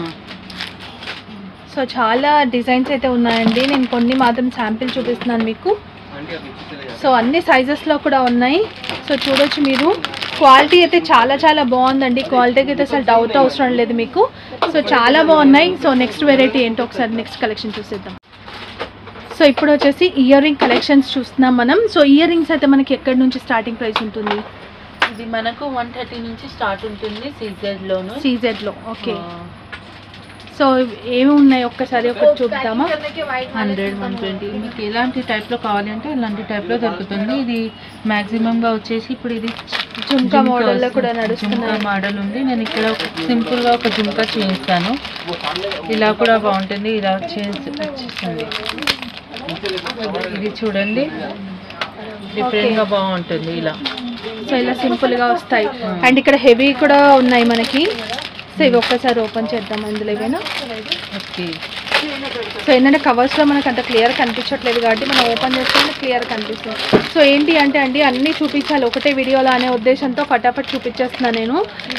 సో చాలా డిజైన్స్ అయితే ఉన్నాయండి. నేను కొన్ని మాత్రం శాంపిల్ చూపిస్తున్నాను మీకు. సో అన్ని సైజెస్లో కూడా ఉన్నాయి. సో చూడొచ్చు మీరు. క్వాలిటీ అయితే చాలా చాలా బాగుందండి. క్వాలిటీకి అయితే అసలు డౌట్ అవసరం లేదు మీకు. సో చాలా బాగున్నాయి. సో నెక్స్ట్ వెరైటీ ఏంటో ఒకసారి నెక్స్ట్ కలెక్షన్ చూసేద్దాం. సో ఇప్పుడు వచ్చేసి ఇయర్ రింగ్ కలెక్షన్స్ చూస్తున్నాం మనం. సో ఇయర్ రింగ్స్ అయితే మనకి ఎక్కడి నుంచి స్టార్టింగ్ ప్రైస్ ఉంటుంది? ఇది మనకు వన్ థర్టీ నుంచి స్టార్ట్ ఉంటుంది సీజెడ్లోను. సీజెడ్లో ఓకే. సో ఏమి ఉన్నాయి ఒక్కసారి ఒకటి చూద్దామా? హండ్రెడ్ వన్ ట్వంటీ మీకు ఎలాంటి టైప్లో కావాలి అంటే ఇలాంటి టైప్లో దొరుకుతుంది. ఇది మ్యాక్సిమంగా వచ్చేసి ఇప్పుడు ఇది జుంకా మోడల్లో కూడా నడుస్తుంది. జుంకా మోడల్ ఉంది. నేను ఇక్కడ సింపుల్గా ఒక జుంకా చేయిస్తాను. ఇలా కూడా బాగుంటుంది. ఇలా చేస్తుంది. ఇది చూడండి డిఫరెంట్గా బాగుంటుంది ఇలా. సో ఇలా సింపుల్గా వస్తాయి. అండ్ ఇక్కడ హెవీ కూడా ఉన్నాయి మనకి. సో ఇవి ఒక్కసారి ఓపెన్ చేద్దాం అందులో ఏమైనా. ఓకే, సో ఏంటంటే కవర్స్లో మనకు అంత క్లియర్ కనిపించట్లేదు కాబట్టి మనం ఓపెన్ చేస్తే క్లియర్ కనిపిస్తుంది. సో ఏంటి అంటే అండి అన్నీ చూపించాలి ఒకటే వీడియోలో అనే ఉద్దేశంతో ఫటాఫట్ చూపించేస్తున్నాను నేను.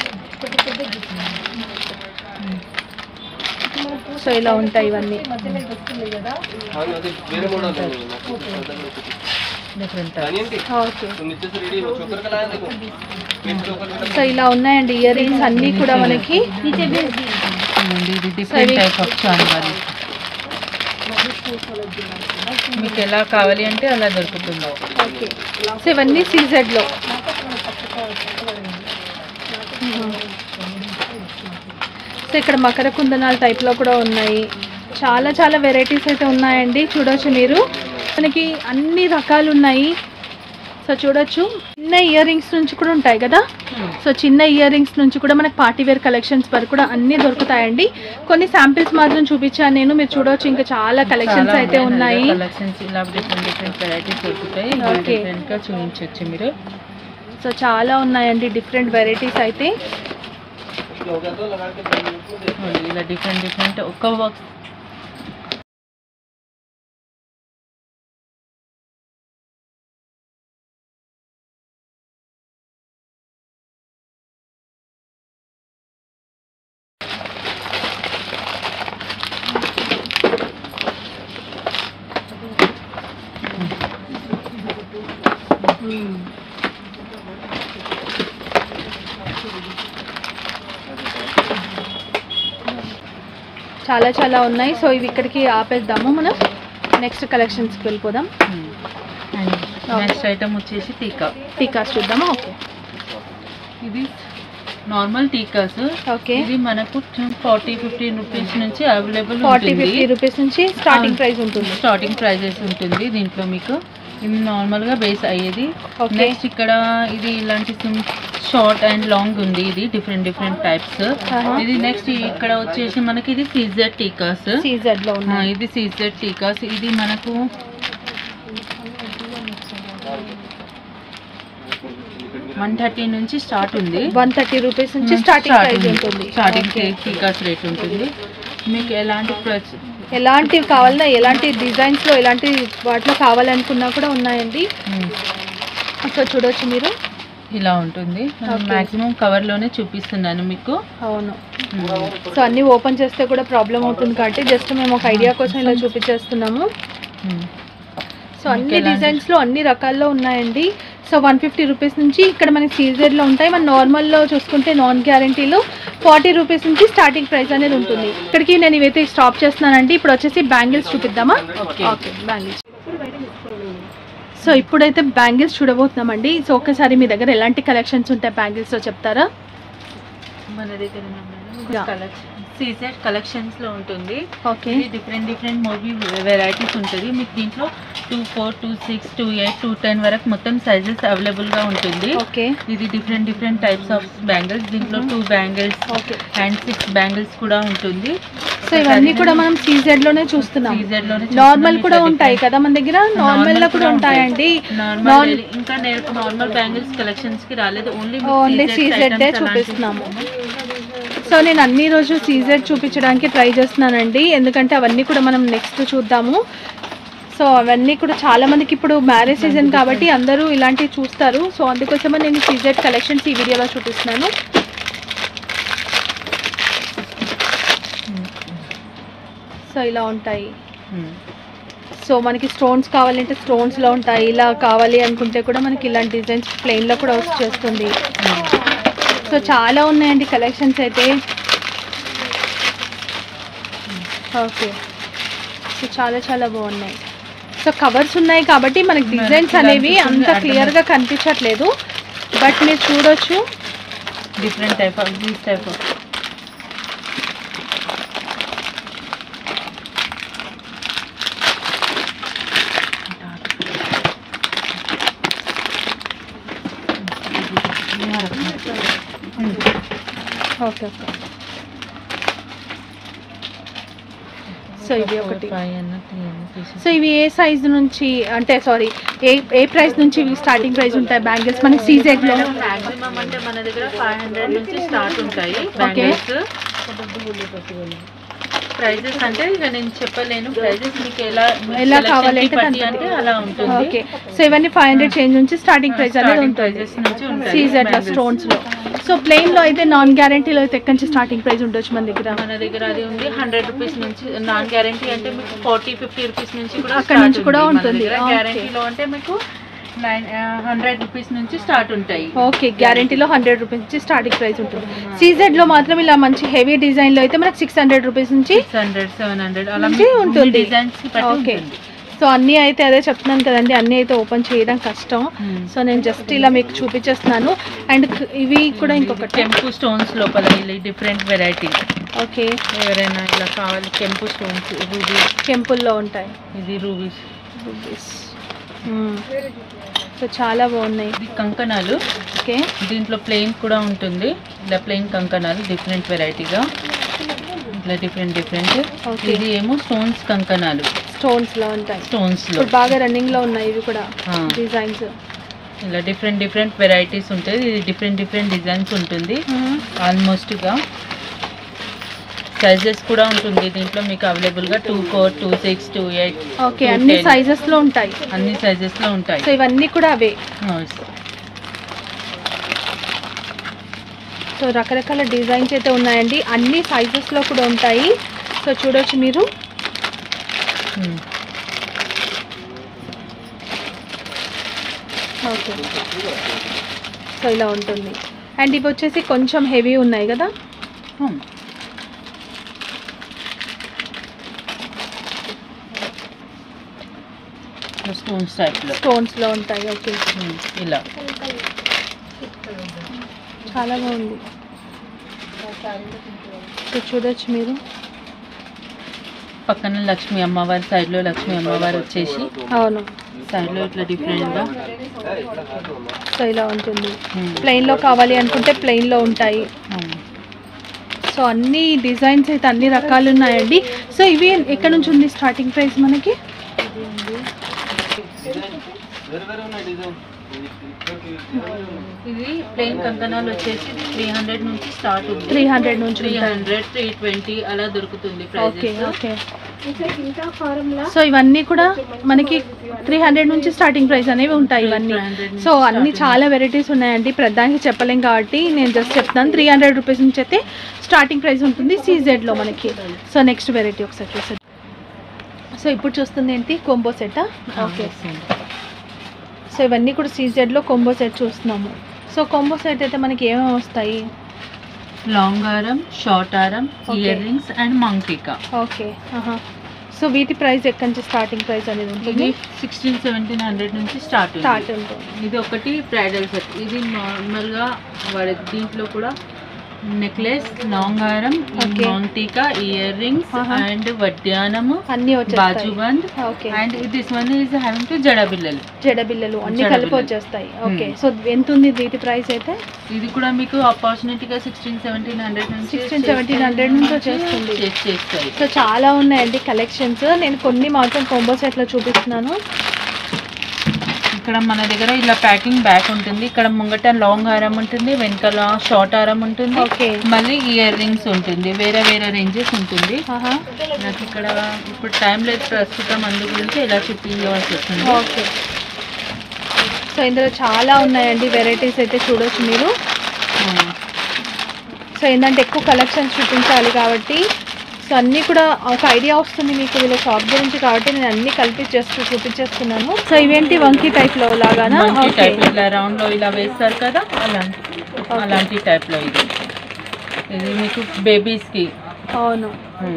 సో ఇలా ఉంటాయి ఇవన్నీ. ఓకే, సో ఇలా ఉన్నాయండి ఇయర్ రింగ్స్ అన్నీ కూడా మనకి. మీకు ఎలా కావాలి అంటే అలా దొరుకుతుంది. ఓకే, సో ఇవన్నీ సీజెడ్లో. సో ఇక్కడ మకర కుందనాల టైప్లో కూడా ఉన్నాయి. చాలా చాలా వెరైటీస్ అయితే ఉన్నాయండి. చూడొచ్చు మీరు. మనకి అన్ని రకాలు ఉన్నాయి. సో చూడొచ్చు చిన్న ఇయర్ రింగ్స్ నుంచి కూడా ఉంటాయి కదా. సో చిన్న ఇయర్ రింగ్స్ నుంచి కూడా మనకి పార్టీ వేర్ కలెక్షన్స్ వరకు కూడా అన్నీ దొరుకుతాయండి. కొన్ని శాంపిల్స్ మాత్రం చూపించాను నేను. మీరు చూడొచ్చు ఇంకా చాలా కలెక్షన్స్ అయితే ఉన్నాయి. చూపించవచ్చు మీరు. సో చాలా ఉన్నాయండి డిఫరెంట్ వెరైటీస్ అయితే. ఇలా డిఫరెంట్ డిఫరెంట్ ఒక్క బాక్స్ చాలా చాలా ఉన్నాయి. సో ఇవి ఇక్కడికి ఆపేద్దాము, మనం నెక్స్ట్ కలెక్షన్స్కి వెళ్ళిపోదాం. నెక్స్ట్ ఐటమ్ వచ్చేసి టీకా. టీకాస్ చూద్దామా? ఓకే, ఇది నార్మల్ టీకాస్. ఓకే, ఇది మనకు ఫార్టీ ఫిఫ్టీన్ రూపీస్ నుంచి అవైలబుల్. ఫార్టీ ఫిఫ్టీ రూపీస్ నుంచి స్టార్టింగ్ ప్రైస్ ఉంటుంది. స్టార్టింగ్ ప్రైజెస్ ఉంటుంది దీంట్లో మీకు. ఇది నార్మల్గా బేస్ అయ్యేది. నెక్స్ట్ ఇక్కడ ఇది ఇలాంటి షార్ట్ అండ్ లాంగ్ ఉంది. ఇది డిఫరెంట్ డిఫరెంట్ టైప్స్. ఇది నెక్స్ట్ ఇక్కడ వచ్చేసి మనకి ఇది సీజెడ్ టీకాస్. సీజెడ్ లో ఉన్నాయి. ఇది సీజెడ్ టీకాస్. ఇది మనకు వన్ థర్టీ నుంచి స్టార్ట్ ఉంది. వన్ థర్టీ రూపీస్ నుంచి స్టార్టింగ్ ప్రైస్ ఉంటుంది. స్టార్టింగ్ టీకాస్ రేట్ ఉంటుంది. మీకు ఎలాంటి ప్రైస్ ఎలాంటివి కావాలన్నా ఎలాంటి డిజైన్స్లో ఎలాంటి వాటిలో కావాలనుకున్నా కూడా ఉన్నాయండి. సో చూడవచ్చు మీరు. ఇలా ఉంటుంది. మాక్సిమం కవర్లోనే చూపిస్తున్నాను మీకు. అవును. సో అన్నీ ఓపెన్ చేస్తే కూడా ప్రాబ్లం అవుతుంది కాబట్టి జస్ట్ మేము ఒక ఐడియా కోసం ఇలా చూపించేస్తున్నాము. సో అన్ని డిజైన్స్లో అన్ని రకాల్లో ఉన్నాయండి. సో వన్ ఫిఫ్టీ రూపీస్ నుంచి ఇక్కడ మనకి సీజర్లో ఉంటాయి. మన నార్మల్లో చూసుకుంటే నాన్ గ్యారంటీలో ఫార్టీ రూపీస్ నుంచి స్టార్టింగ్ ప్రైస్ అనేది ఉంటుంది. ఇక్కడికి నేను ఇవైతే స్టాప్ చేస్తున్నానండి. ఇప్పుడు వచ్చేసి బ్యాంగిల్స్ చూపిద్దామా? Okay, bangles. సో ఇప్పుడైతే బ్యాంగిల్స్ చూడబోతున్నామండి. సో ఒక్కసారి మీ దగ్గర ఎలాంటి కలెక్షన్స్ ఉంటాయి బ్యాంగిల్స్లో చెప్తారా? మన దగ్గర సీజెడ్ కలెక్షన్స్ లో ఉంటుంది. ఓకే, ఇది డిఫరెంట్ డిఫరెంట్ మూవీ వెరైటీస్ ఉంటుంది. మీకు దీంట్లో two four two six two eight two ten వరకు మొత్తం సైజెస్ అవైలబుల్ గా ఉంటుంది. ఓకే, ఇది different different types of bangles. దీంట్లో two bangles okay and six bangles కూడా ఉంటుంది. సో ఇవన్నీ కూడా మనం సీజెడ్ లోనే చూస్తున్నాం. సీజెడ్ లోనే నార్మల్ కూడా ఉంటాయి కదా మన దగ్గర, నార్మల్ లో కూడా ఉంటాయండి. నార్మల్ ఇంకా నార్మల్ బ్యాంగిల్స్ కలెక్షన్స్ కి రాలేదు, ఓన్లీ ఓన్లీ సీజెడ్ డే చూపిస్తున్నాము. సో నేను అన్ని రోజు సీజెడ్ చూపించడానికి ట్రై చేస్తున్నానండి, ఎందుకంటే అవన్నీ కూడా మనం నెక్స్ట్ చూద్దాము. సో అవన్నీ కూడా చాలా మందికి ఇప్పుడు మ్యారేజ్ సీజన్ కాబట్టి అందరూ ఇలాంటివి చూస్తారు. సో అందుకోసమే నేను సీజెడ్ కలెక్షన్స్ ఈ వీడియోలో చూపిస్తున్నాను. సో ఇలా ఉంటాయి. సో మనకి స్టోన్స్ కావాలంటే స్టోన్స్లో ఉంటాయి, ఇలా కావాలి అనుకుంటే కూడా మనకి ఇలాంటి డిజైన్స్ ప్లెయిన్లో కూడా వచ్చేస్తుంది. సో చాలా ఉన్నాయండి కలెక్షన్స్ అయితే. ఓకే, సో చాలా చాలా బాగున్నాయి. సో కవర్స్ ఉన్నాయి కాబట్టి మనకి డిజైన్స్ అనేవి అంత క్లియర్గా కనిపించట్లేదు, బట్ మీరు చూడొచ్చు different type of these type of okay okay. So ఇవి ఒకటి. సో ఇవి ఏ సైజ్ నుంచి అంటే సారీ ఏ ఏ ప్రైస్ నుంచి ఇవి స్టార్టింగ్ ప్రైస్ ఉంటాయి బ్యాంగిల్స్ మనకి సీజెడ్ లో? మాక్సిమం అంటే మన దగ్గర ఫైవ్ హండ్రెడ్ నుంచి స్టార్ట్ ఉంటాయి బ్యాంగిల్స్. ప్రైజెస్ అంటే ఇక నేను చెప్పలేను, ప్రైజెస్ మీకు ఎలా ఎలా కావాలంటే అంటే అలా ఉంటుంది. ఓకే, సో ఇవన్నీ ఫైవ్ హండ్రెడ్ చేంజ్ నుంచి స్టార్టింగ్ ప్రైస్ అనేది ఉంటుంది సీజెడ్ లో స్టోన్స్ లో. సో ప్లెయిన్ లో అయితే నాన్ గ్యారంటీలో అయితే ఎక్కడి నుంచి స్టార్టింగ్ ప్రైస్ ఉండొచ్చు మన దగ్గర? మన దగ్గర అది ఉంది హండ్రెడ్ రూపీస్ నుంచి. నాన్ గ్యారంటీ అంటే మీకు ఫార్టీ ఫిఫ్టీ రూపీస్ నుంచి కూడా అక్కడ నుంచి కూడా ఉంటుంది. గ్యారంటీలో అంటే మీకు నైన్ హండ్రెడ్ రూపీస్ నుంచి స్టార్ట్ ఉంటాయి. ఓకే, గ్యారంటీలో హండ్రెడ్ రూపీస్ నుంచి స్టార్టింగ్ ప్రైస్ ఉంటుంది. సీజెడ్ లో మాత్రం ఇలా మంచి హెవీ డిజైన్ లో అయితే మనకి సిక్స్ హండ్రెడ్ రూపీస్ నుంచి సిక్స్ హండ్రెడ్ సెవెన్ హండ్రెడ్ అలా ఉంటుంది డిజైన్స్. ఓకే, సో అన్నీ అయితే అదే చెప్తున్నాను కదండి, అన్నీ అయితే ఓపెన్ చేయడం కష్టం. సో నేను జస్ట్ ఇలా మీకు చూపించేస్తున్నాను. అండ్ ఇవి కూడా ఇంకొకటి కెంపు స్టోన్స్ లోపల డిఫరెంట్ వెరైటీ. ఓకే, ఎవరైనా ఇలా కావాలి కెంపు స్టోన్స్ రూబీ కెంపుల్లో ఉంటాయి. ఇది రూబీస్ రూబీస్ సో చాలా బాగున్నాయి. ఇది కంకణాలు. ఓకే, దీంట్లో ప్లెయిన్ కూడా ఉంటుంది, ఇలా ప్లెయిన్ కంకణాలు డిఫరెంట్ వెరైటీగా ఇట్లా డిఫరెంట్ డిఫరెంట్. ఇది ఏమో స్టోన్స్ కంకణాలు స్టోన్స్ లో ఉంటాయి. స్టోన్స్ లో ఇప్పుడు బాగా రన్నింగ్ లో ఉన్నాయి ఇవి కూడా డిజైన్స్. ఇలా డిఫరెంట్ డిఫరెంట్ వెరైటీస్ ఉంటాయి. ఇది డిఫరెంట్ డిఫరెంట్ డిజైన్స్ ఉంటుంది. ఆల్మోస్ట్ గా సైజెస్ కూడా ఉంటుంది దీంట్లో మీకు అవైలబుల్ గా two four two six two eight. Okay, అన్ని సైజెస్ లో ఉంటాయి. అన్ని సైజెస్ లో ఉంటాయి. సో ఇవన్నీ కూడా అవే. సో రకరకాల డిజైన్స్ అయితే ఉన్నాయండి, అన్ని సైజెస్ లో కూడా ఉంటాయి. సో చూడొచ్చు మీరు. ఓకే, సో ఇలా ఉంటుంది. అండ్ ఇవి వచ్చేసి కొంచెం హెవీ ఉన్నాయి కదా. స్టోన్స్ టైప్ లో స్టోన్స్ లో ఉంటాయి. ఓకే, ఇలా చాలా బాగుంది. సో చూడొచ్చు మీరు. పక్కన లక్ష్మీ అమ్మవారి సైడ్ లో లక్ష్మీ అమ్మవారు వచ్చేసి అవును సైడ్ లో ఇట్లా డిఫరెంట్ గా సో ఇలా ఉంటుంది. ప్లెయిన్ లో కావాలి అనుకుంటే ప్లెయిన్ లో ఉంటాయి. సో అన్ని డిజైన్స్ అయితే అన్ని రకాలు ఉన్నాయండి. సో ఇవి ఎక్కడ నుంచి ఉంది స్టార్టింగ్ ప్రైస్ మనకి? ఇది ప్లెయిన్ కంకణాలు వచ్చేసి త్రీ హండ్రెడ్ నుంచి స్టార్ట్ ఉంది. త్రీ హండ్రెడ్ నుంచి త్రీ హండ్రెడ్ త్రీ ట్వంటీ అలా దొరుకుతుంది. Okay okay. సో ఇవన్నీ కూడా మనకి త్రీ హండ్రెడ్ నుంచి స్టార్టింగ్ ప్రైస్ అనేవి ఉంటాయి ఇవన్నీ. సో అన్ని చాలా వెరైటీస్ ఉన్నాయండి, ప్రధానికి చెప్పలేం కాబట్టి నేను జస్ట్ చెప్తాను. త్రీ హండ్రెడ్ రూపీస్ నుంచి అయితే స్టార్టింగ్ ప్రైస్ ఉంటుంది సీజెడ్లో మనకి. సో నెక్స్ట్ వెరైటీ ఒకసారి చూసారు. సో ఇప్పుడు చూస్తుంది ఏంటి, కొంబో సెట్. ఓకే, సో ఇవన్నీ కూడా సీజెడ్లో కొంబో సెట్ చూస్తున్నాము. సో కొంబో సెట్ అయితే మనకి ఏమేమి వస్తాయి? లాంగ్ హారం, షార్ట్ హారం, ఇయర్ రింగ్స్ అండ్ మంకికా. ఓకే, సో వీటి ప్రైస్ ఎక్కడి నుంచి స్టార్టింగ్ ప్రైస్ అనేది ఉంటుంది? సిక్స్టీన్ సెవెంటీన్ హండ్రెడ్ నుంచి స్టార్ట్ స్టార్ట్ ఉంటుంది. ఇది ఒకటి బ్రైడల్ సెట్. ఇది నార్మల్గా వాడే దీంట్లో కూడా నెక్లెస్, లాంగ్ హారం, long tikka, ear rings and వడ్డానము అన్ని బాజుబంద్. Okay. And this one is having two జడబిల్లలు. జడబిల్లలు అన్ని కలిపి వచ్చేస్తాయి. ఓకే. సో ఎంత ఉంది వీటి ప్రైస్ అయితే? ఇది కూడా మీకు ఆపర్చునిటీగా సిక్స్టీన్ సెవెంటీన్ హండ్రెడ్ నుంచి సిక్స్టీన్ సెవెంటీన్ హండ్రెడ్ నుంచి వచ్చేస్తుంది. చేస్తాయి. సో చాలా ఉన్నాయండి కలెక్షన్స్. నేను కొన్ని మాత్రం కాంబో సెట్లో చూపిస్తున్నాను. ఇక్కడ మన దగ్గర ఇలా ప్యాకింగ్ బ్యాక్ ఉంటుంది. ఇక్కడ ముంగట లాంగ్ హారం ఉంటుంది, వెనకాల షార్ట్ హారం ఉంటుంది, మళ్ళీ ఇయర్ రింగ్స్ ఉంటుంది, వేరే వేరే రేంజెస్ ఉంటుంది. నాకు ఇక్కడ ఇప్పుడు టైం లేదు ప్రస్తుతం, అందు గురించి ఇలా చూపించవలసి వస్తుంది. ఓకే. సో ఇందులో చాలా ఉన్నాయండి వెరైటీస్ అయితే చూడొచ్చు మీరు. సో ఏంటంటే ఎక్కువ కలెక్షన్స్ చూపించాలి కాబట్టి సో అన్నీ కూడా ఒక ఐడియా వస్తుంది మీకు వీళ్ళ షాప్ గురించి, కాబట్టి నేను అన్ని కలిపి జస్ట్ చూపించేస్తున్నాను. సో ఇవేంటి వంకీ టైప్ లో లాగానా? ఇలా రౌండ్ లో ఇలా వేస్తారు కదా, అలాంటి అలాంటి టైప్ లో ఇది ఇది మీకు బేబీస్ కి. అవును.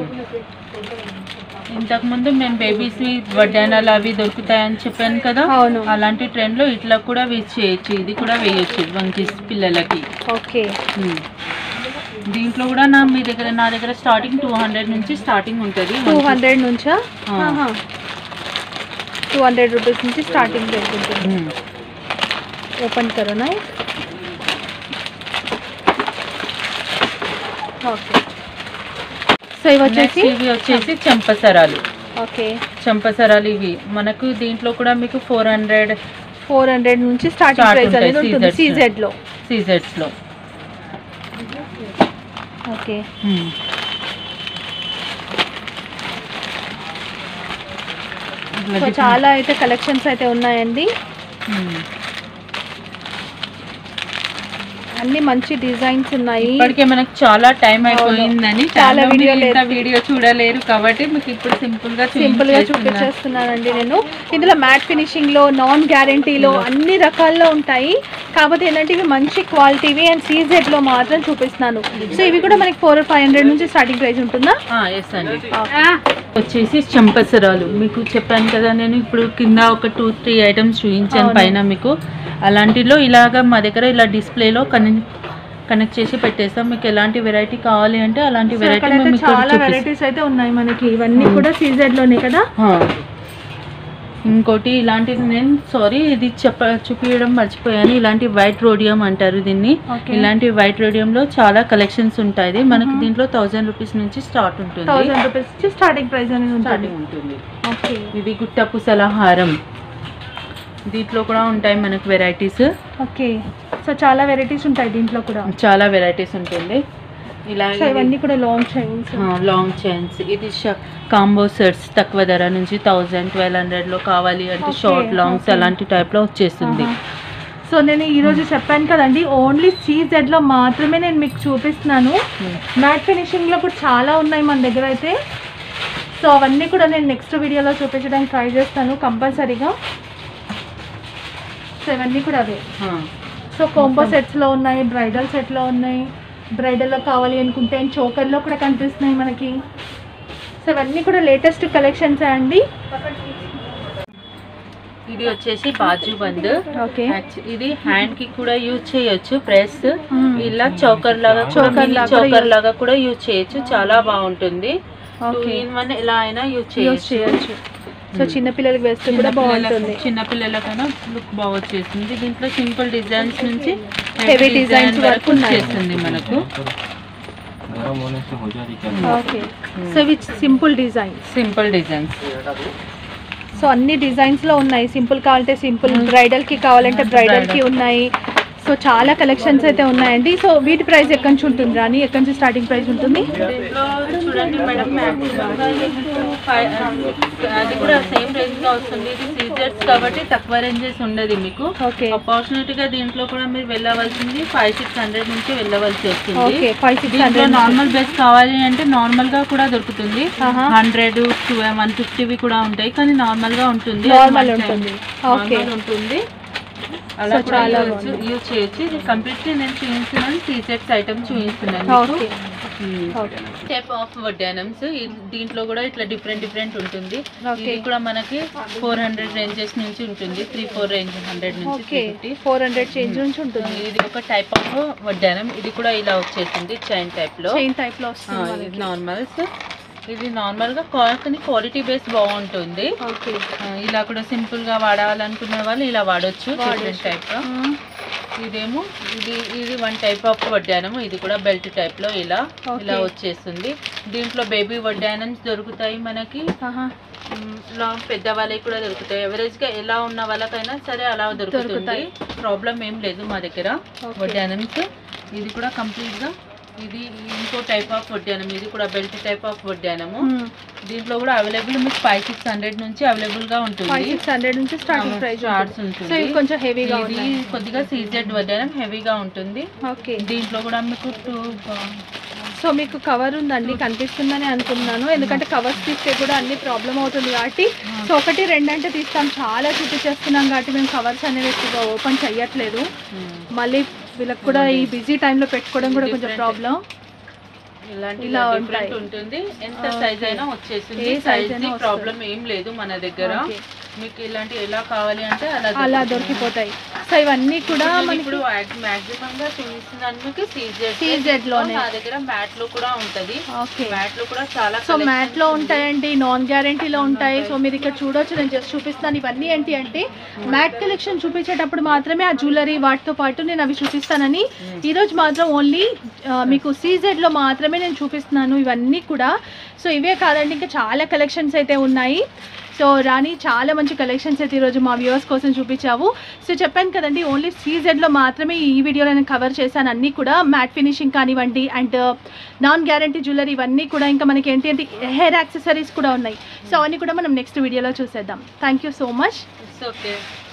ఇంతకు ముందు మేము బేబీస్ వడ్డానాలు అవి దొరుకుతాయని చెప్పాను కదా, అవును. అలాంటి ట్రెండ్ లో ఇట్లా కూడా వేసి చేయొచ్చు, ఇది కూడా వేయచ్చు వంకీస్ పిల్లలకి. ఓకే. దీంట్లో కూడా నా మీ దగ్గర నా దగ్గర స్టార్టింగ్ టూ హండ్రెడ్ నుంచి స్టార్టింగ్ ఉంటుంది. టూ హండ్రెడ్ నుంచా? టూ హండ్రెడ్ రూపీస్ నుంచి స్టార్టింగ్ రేట్ ఉంటుంది. ఓపెన్ కరో నా. ఓకే. సో ఇవి వచ్చేసి ఇవి వచ్చేసి చెంపసరాలు. ఓకే. చెంపసరాలు ఇవి మనకు దీంట్లో కూడా మీకు ఫోర్ హండ్రెడ్ ఫోర్ హండ్రెడ్ నుంచి స్టార్టింగ్ ప్రైస్ అనేది ఉంటుంది సీజెడ్ లో. సీజెడ్స్ లో. ఓకే. సో చాలా అయితే కలెక్షన్స్ అయితే ఉన్నాయండి. అన్ని మంచి డిజైన్స్ ఉన్నాయి. ఇప్పటికే మనకు చాలా టైం అయిపోయిందని చాలా వీడియో వీడియో చూడలేరు కాబట్టి మీకు ఇప్పుడు సింపుల్ గా సింపుల్ గా చూపించేస్తున్నానండి నేను. ఇందులో మ్యాట్ ఫినిషింగ్ లో, నాన్ గ్యారంటీలో అన్ని రకాల్లో ఉంటాయి. కాకపోతే ఏంటంటే ఇవి మంచి క్వాలిటీవి అండ్ సీజెడ్ లో మాత్రం చూపిస్తున్నాను. సో ఇవి కూడా మనకి ఫోర్ ఫైవ్ హండ్రెడ్ నుంచి స్టార్టింగ్ ప్రైస్ ఉంటుందా? ఎస్ అండి. వచ్చేసి చెంపసరాలు మీకు చెప్పాను కదా నేను, ఇప్పుడు కింద ఒక టూ త్రీ ఐటమ్స్ చూపించాను పైన మీకు. అలాంటిలో ఇలాగా మా దగ్గర ఇలా డిస్ప్లేలో కనెక్ట్ కనెక్ట్ చేసి పెట్టేస్తాం. మీకు ఎలాంటి వెరైటీ కావాలి అంటే అలాంటి వెరైటీ చాలా వెరైటీస్ అయితే ఉన్నాయి మనకి. ఇవన్నీ కూడా సీజెడ్ లోనే కదా. ఇంకోటి ఇలాంటిది నేను సారీ ఇది చెప్ప చూపించడం మర్చిపోయాను. ఇలాంటి వైట్ రోడియం అంటారు దీన్ని. ఇలాంటి వైట్ రోడియం లో చాలా కలెక్షన్స్ ఉంటాయి మనకి. దీంట్లో థౌసండ్ రూపీస్ నుంచి స్టార్ట్ ఉంటుంది. థౌసండ్ రూపీస్ నుంచి స్టార్టింగ్ ప్రైస్ అనేది స్టార్టింగ్ ఉంటుంది. ఇది గుట్ట పుసల హారం, దీంట్లో కూడా ఉంటాయి మనకు వెరైటీస్. ఓకే. సో చాలా వెరైటీస్ ఉంటాయి దీంట్లో కూడా, చాలా వెరైటీస్ ఉంటుంది. ఇలా ఇవన్నీ కూడా లాంగ్ చైన్స్. లాంగ్ చైన్స్ ఇది కాంబో సెట్స్ తక్కువ ధర నుంచి థౌజండ్ ట్వెల్వ్ హండ్రెడ్ లో కావాలి అంటే షార్ట్ లాంగ్స్ అలాంటి టైప్ లో వచ్చేస్తుంది. సో నేను ఈరోజు చెప్పాను కదండి, ఓన్లీ సీజెడ్ లో మాత్రమే నేను మీకు చూపిస్తున్నాను. మ్యాట్ ఫినిషింగ్ లో కూడా చాలా ఉన్నాయి మన దగ్గర అయితే. సో అవన్నీ కూడా నేను నెక్స్ట్ వీడియోలో చూపించడానికి ట్రై చేస్తాను కంపల్సరీగా. సో ఇవన్నీ కూడా అవే. సో కాంబో సెట్స్లో ఉన్నాయి, బ్రైడల్ సెట్లో ఉన్నాయి, బ్రైడల్లో కావాలి అనుకుంటే చోకర్లో కూడా కనిపిస్తున్నాయి మనకి. సో ఇవన్నీ కూడా లేటెస్ట్ కలెక్షన్స్ అండి. ఇది వచ్చేసి బాజు బంద్. ఓకే. ఇది హ్యాండ్ కి కూడా యూజ్ చేయొచ్చు, ప్రెస్ ఇలా చౌకర్ లాగా చౌకర్ చౌకర్ లాగా కూడా యూజ్ చేయొచ్చు, చాలా బాగుంటుంది. ఇలా అయినా యూజ్ చేయొచ్చు. సో చిన్న పిల్లలకి వేస్తే కూడా బాగుంటుంది. చిన్న పిల్లలకైనా లుక్ బాగా వచ్చేస్తుంది. దీంట్లో సింపుల్ డిజైన్స్ నుంచి హెవీ డిజైన్స్ వరకు వచ్చేస్తుంది మనకు. Okay. So which simple design simple designs so అన్ని డిజైన్స్ లో ఉన్నాయి. సింపుల్ కావాలంటే సింపుల్, బ్రైడల్ కి కావాలంటే బ్రైడల్ కి ఉన్నాయి. సో చాలా కలెక్షన్స్ అయితే ఉన్నాయండి. సో వీటి ప్రైస్ ఎక్కడి నుంచి ఉంటుంది రాని, ఎక్కడి నుంచి స్టార్టింగ్ ప్రైస్ ఉంటుంది? చూడండి మేడం, అది కూడా సేమ్ రేంజ్ లో వస్తుంది. ఇది సీజర్స్ కాబట్టి తక్కువ రేంజెస్ ఉండదు మీకు. ఓకే. ఆపర్చునిటీగా దీంట్లో కూడా మీరు వెళ్ళవలసింది ఫైవ్ సిక్స్ హండ్రెడ్ నుంచి వెళ్ళవలసి వస్తుంది. Okay. Five six hundred normal base కావాలి అంటే నార్మల్ గా కూడా దొరుకుతుంది. హండ్రెడ్ వన్ ఫిఫ్టీవి కూడా ఉంటాయి, కానీ నార్మల్ గా ఉంటుంది. నార్మల్ ఉంటుంది. ఓకే. ఉంటుంది అలా చాలా యూజ్ చేయొచ్చు. ఇది కంప్లీట్లీ నేను చూపిస్తున్నాను, సీ సెట్స్ ఐటమ్ చూపిస్తున్నాను. టైప్ ఆఫ్ వడ్డానమ్స్ దీంట్లో కూడా ఇట్లా డిఫరెంట్ డిఫరెంట్ ఉంటుంది. Okay. ఇది కూడా మనకి ఫోర్ హండ్రెడ్ రేంజెస్ నుంచి ఉంటుంది, త్రీ ఫోర్ రేంజ్ హండ్రెడ్ నుంచి okay fifty. Four hundred change నుంచి ఉంటుంది. ఇది ఒక టైప్ ఆఫ్ వడ్డానం. ఇది కూడా ఇలా వచ్చేసింది చైన్ టైప్ లో. చైన్ టైప్ లో వస్తుంది. ఇది నార్మల్స్. ఇది నార్మల్ గా కానీ క్వాలిటీ బేస్ బాగుంటుంది. ఓకే ఇలా కూడా సింపుల్ గా వాడాలనుకునే వాళ్ళు ఇలా వాడొచ్చు డిఫరెంట్ టైప్ లో. ఇదేమో ఇది ఇది వన్ టైప్ ఆఫ్ వడ్డానము. ఇది కూడా బెల్ట్ టైప్ లో ఇలా ఇలా వచ్చేస్తుంది. దీంట్లో బేబీ వడ్డానమ్స్ దొరుకుతాయి మనకి, లాంగ్ పెద్ద వాళ్ళకి కూడా దొరుకుతాయి. ఎవరేజ్ గా ఎలా ఉన్న వాళ్ళకైనా సరే అలా దొరుకుతుంది, ప్రాబ్లం ఏం లేదు మా దగ్గర వడ్డానమ్స్. ఇది కూడా కంప్లీట్ గా ఇది ఇంకో టైప్ ఆఫ్ వడ్డానం. ఇది కూడా బెల్ట్ టైప్ ఆఫ్ వడ్డానము. దీంట్లో కూడా అవైలబుల్ మీకు ఫైవ్ సిక్స్ హండ్రెడ్ నుంచి అవైలబుల్ గా ఉంటుంది. సిక్స్ హండ్రెడ్ నుంచి స్టార్టింగ్ ప్రైస్ స్టార్ట్స్ ఉంటుంది. కొంచెం హెవీగా ఇది కొద్దిగా సీజెడ్ వడ్డానం హెవీగా ఉంటుంది. ఓకే దీంట్లో కూడా మీకు టూ సో మీకు కవర్ ఉందండి, కనిపిస్తుందని అనుకున్నాను, ఎందుకంటే కవర్స్ తీస్తే కూడా అన్ని ప్రాబ్లం అవుతుంది కాబట్టి. సో ఒకటి రెండు అంటే తీస్తాం, చాలా చూపించేస్తున్నాం కాబట్టి మేము కవర్స్ అనేవి ఎక్కువగా ఓపెన్ చెయ్యట్లేదు. మళ్ళీ వీళ్ళకి కూడా ఈ బిజీ టైంలో పెట్టుకోవడం కూడా కొంచెం ప్రాబ్లం. ఇలాంటి ఇలా డిఫరెంట్ ఉంటుంది. ఎంత సైజ్ అయినా వచ్చేసింది, సైజ్ ప్రాబ్లం ఏం లేదు మన దగ్గర. మీకు ఇలాంటి ఎలా కావాలి అంటే అలా అలా దొరికిపోతాయి. సో ఇవన్నీ కూడా మనకి ఇప్పుడు మాక్సిమం గా చూపిస్తున్నాను మీకు సీజెడ్ సీజెడ్ లోనే. నా దగ్గర మ్యాట్ లో కూడా ఉంటది. ఓకే మ్యాట్ లో కూడా చాలా సో మ్యాట్ లో ఉంటాయండి, నాన్ గ్యారంటీలో ఉంటాయి. సో మీరు ఇక్కడ చూడొచ్చు, నేను జస్ట్ చూపిస్తాను. ఇవన్నీ ఏంటి అంటే మ్యాట్ కలెక్షన్ చూపించేటప్పుడు మాత్రమే ఆ జ్యువెలరీ వాటితో పాటు నేను అవి చూపిస్తానని ఈ రోజు మాత్రం ఓన్లీ మీకు సీజెడ్ లో మాత్రమే నేను చూపిస్తున్నాను ఇవన్నీ కూడా. సో ఇవే కాదండి, ఇంకా చాలా కలెక్షన్స్ అయితే ఉన్నాయి. సో రాణి చాలా మంచి కలెక్షన్స్ అయితే ఈరోజు మా వ్యూవర్స్ కోసం చూపించావు. సో చెప్పాను కదండి, ఓన్లీ సీజెడ్లో మాత్రమే ఈ వీడియోలో నేను కవర్ చేశాను. అన్నీ కూడా మ్యాట్ ఫినిషింగ్ కానివ్వండి, అండ్ నాన్ గ్యారంటీ జ్యువెలరీ ఇవన్నీ కూడా. ఇంకా మనకి ఏంటి అంటే హెయిర్ యాక్సెసరీస్ కూడా ఉన్నాయి. సో అవన్నీ కూడా మనం నెక్స్ట్ వీడియోలో చూసేద్దాం. Thank you so much. Okay.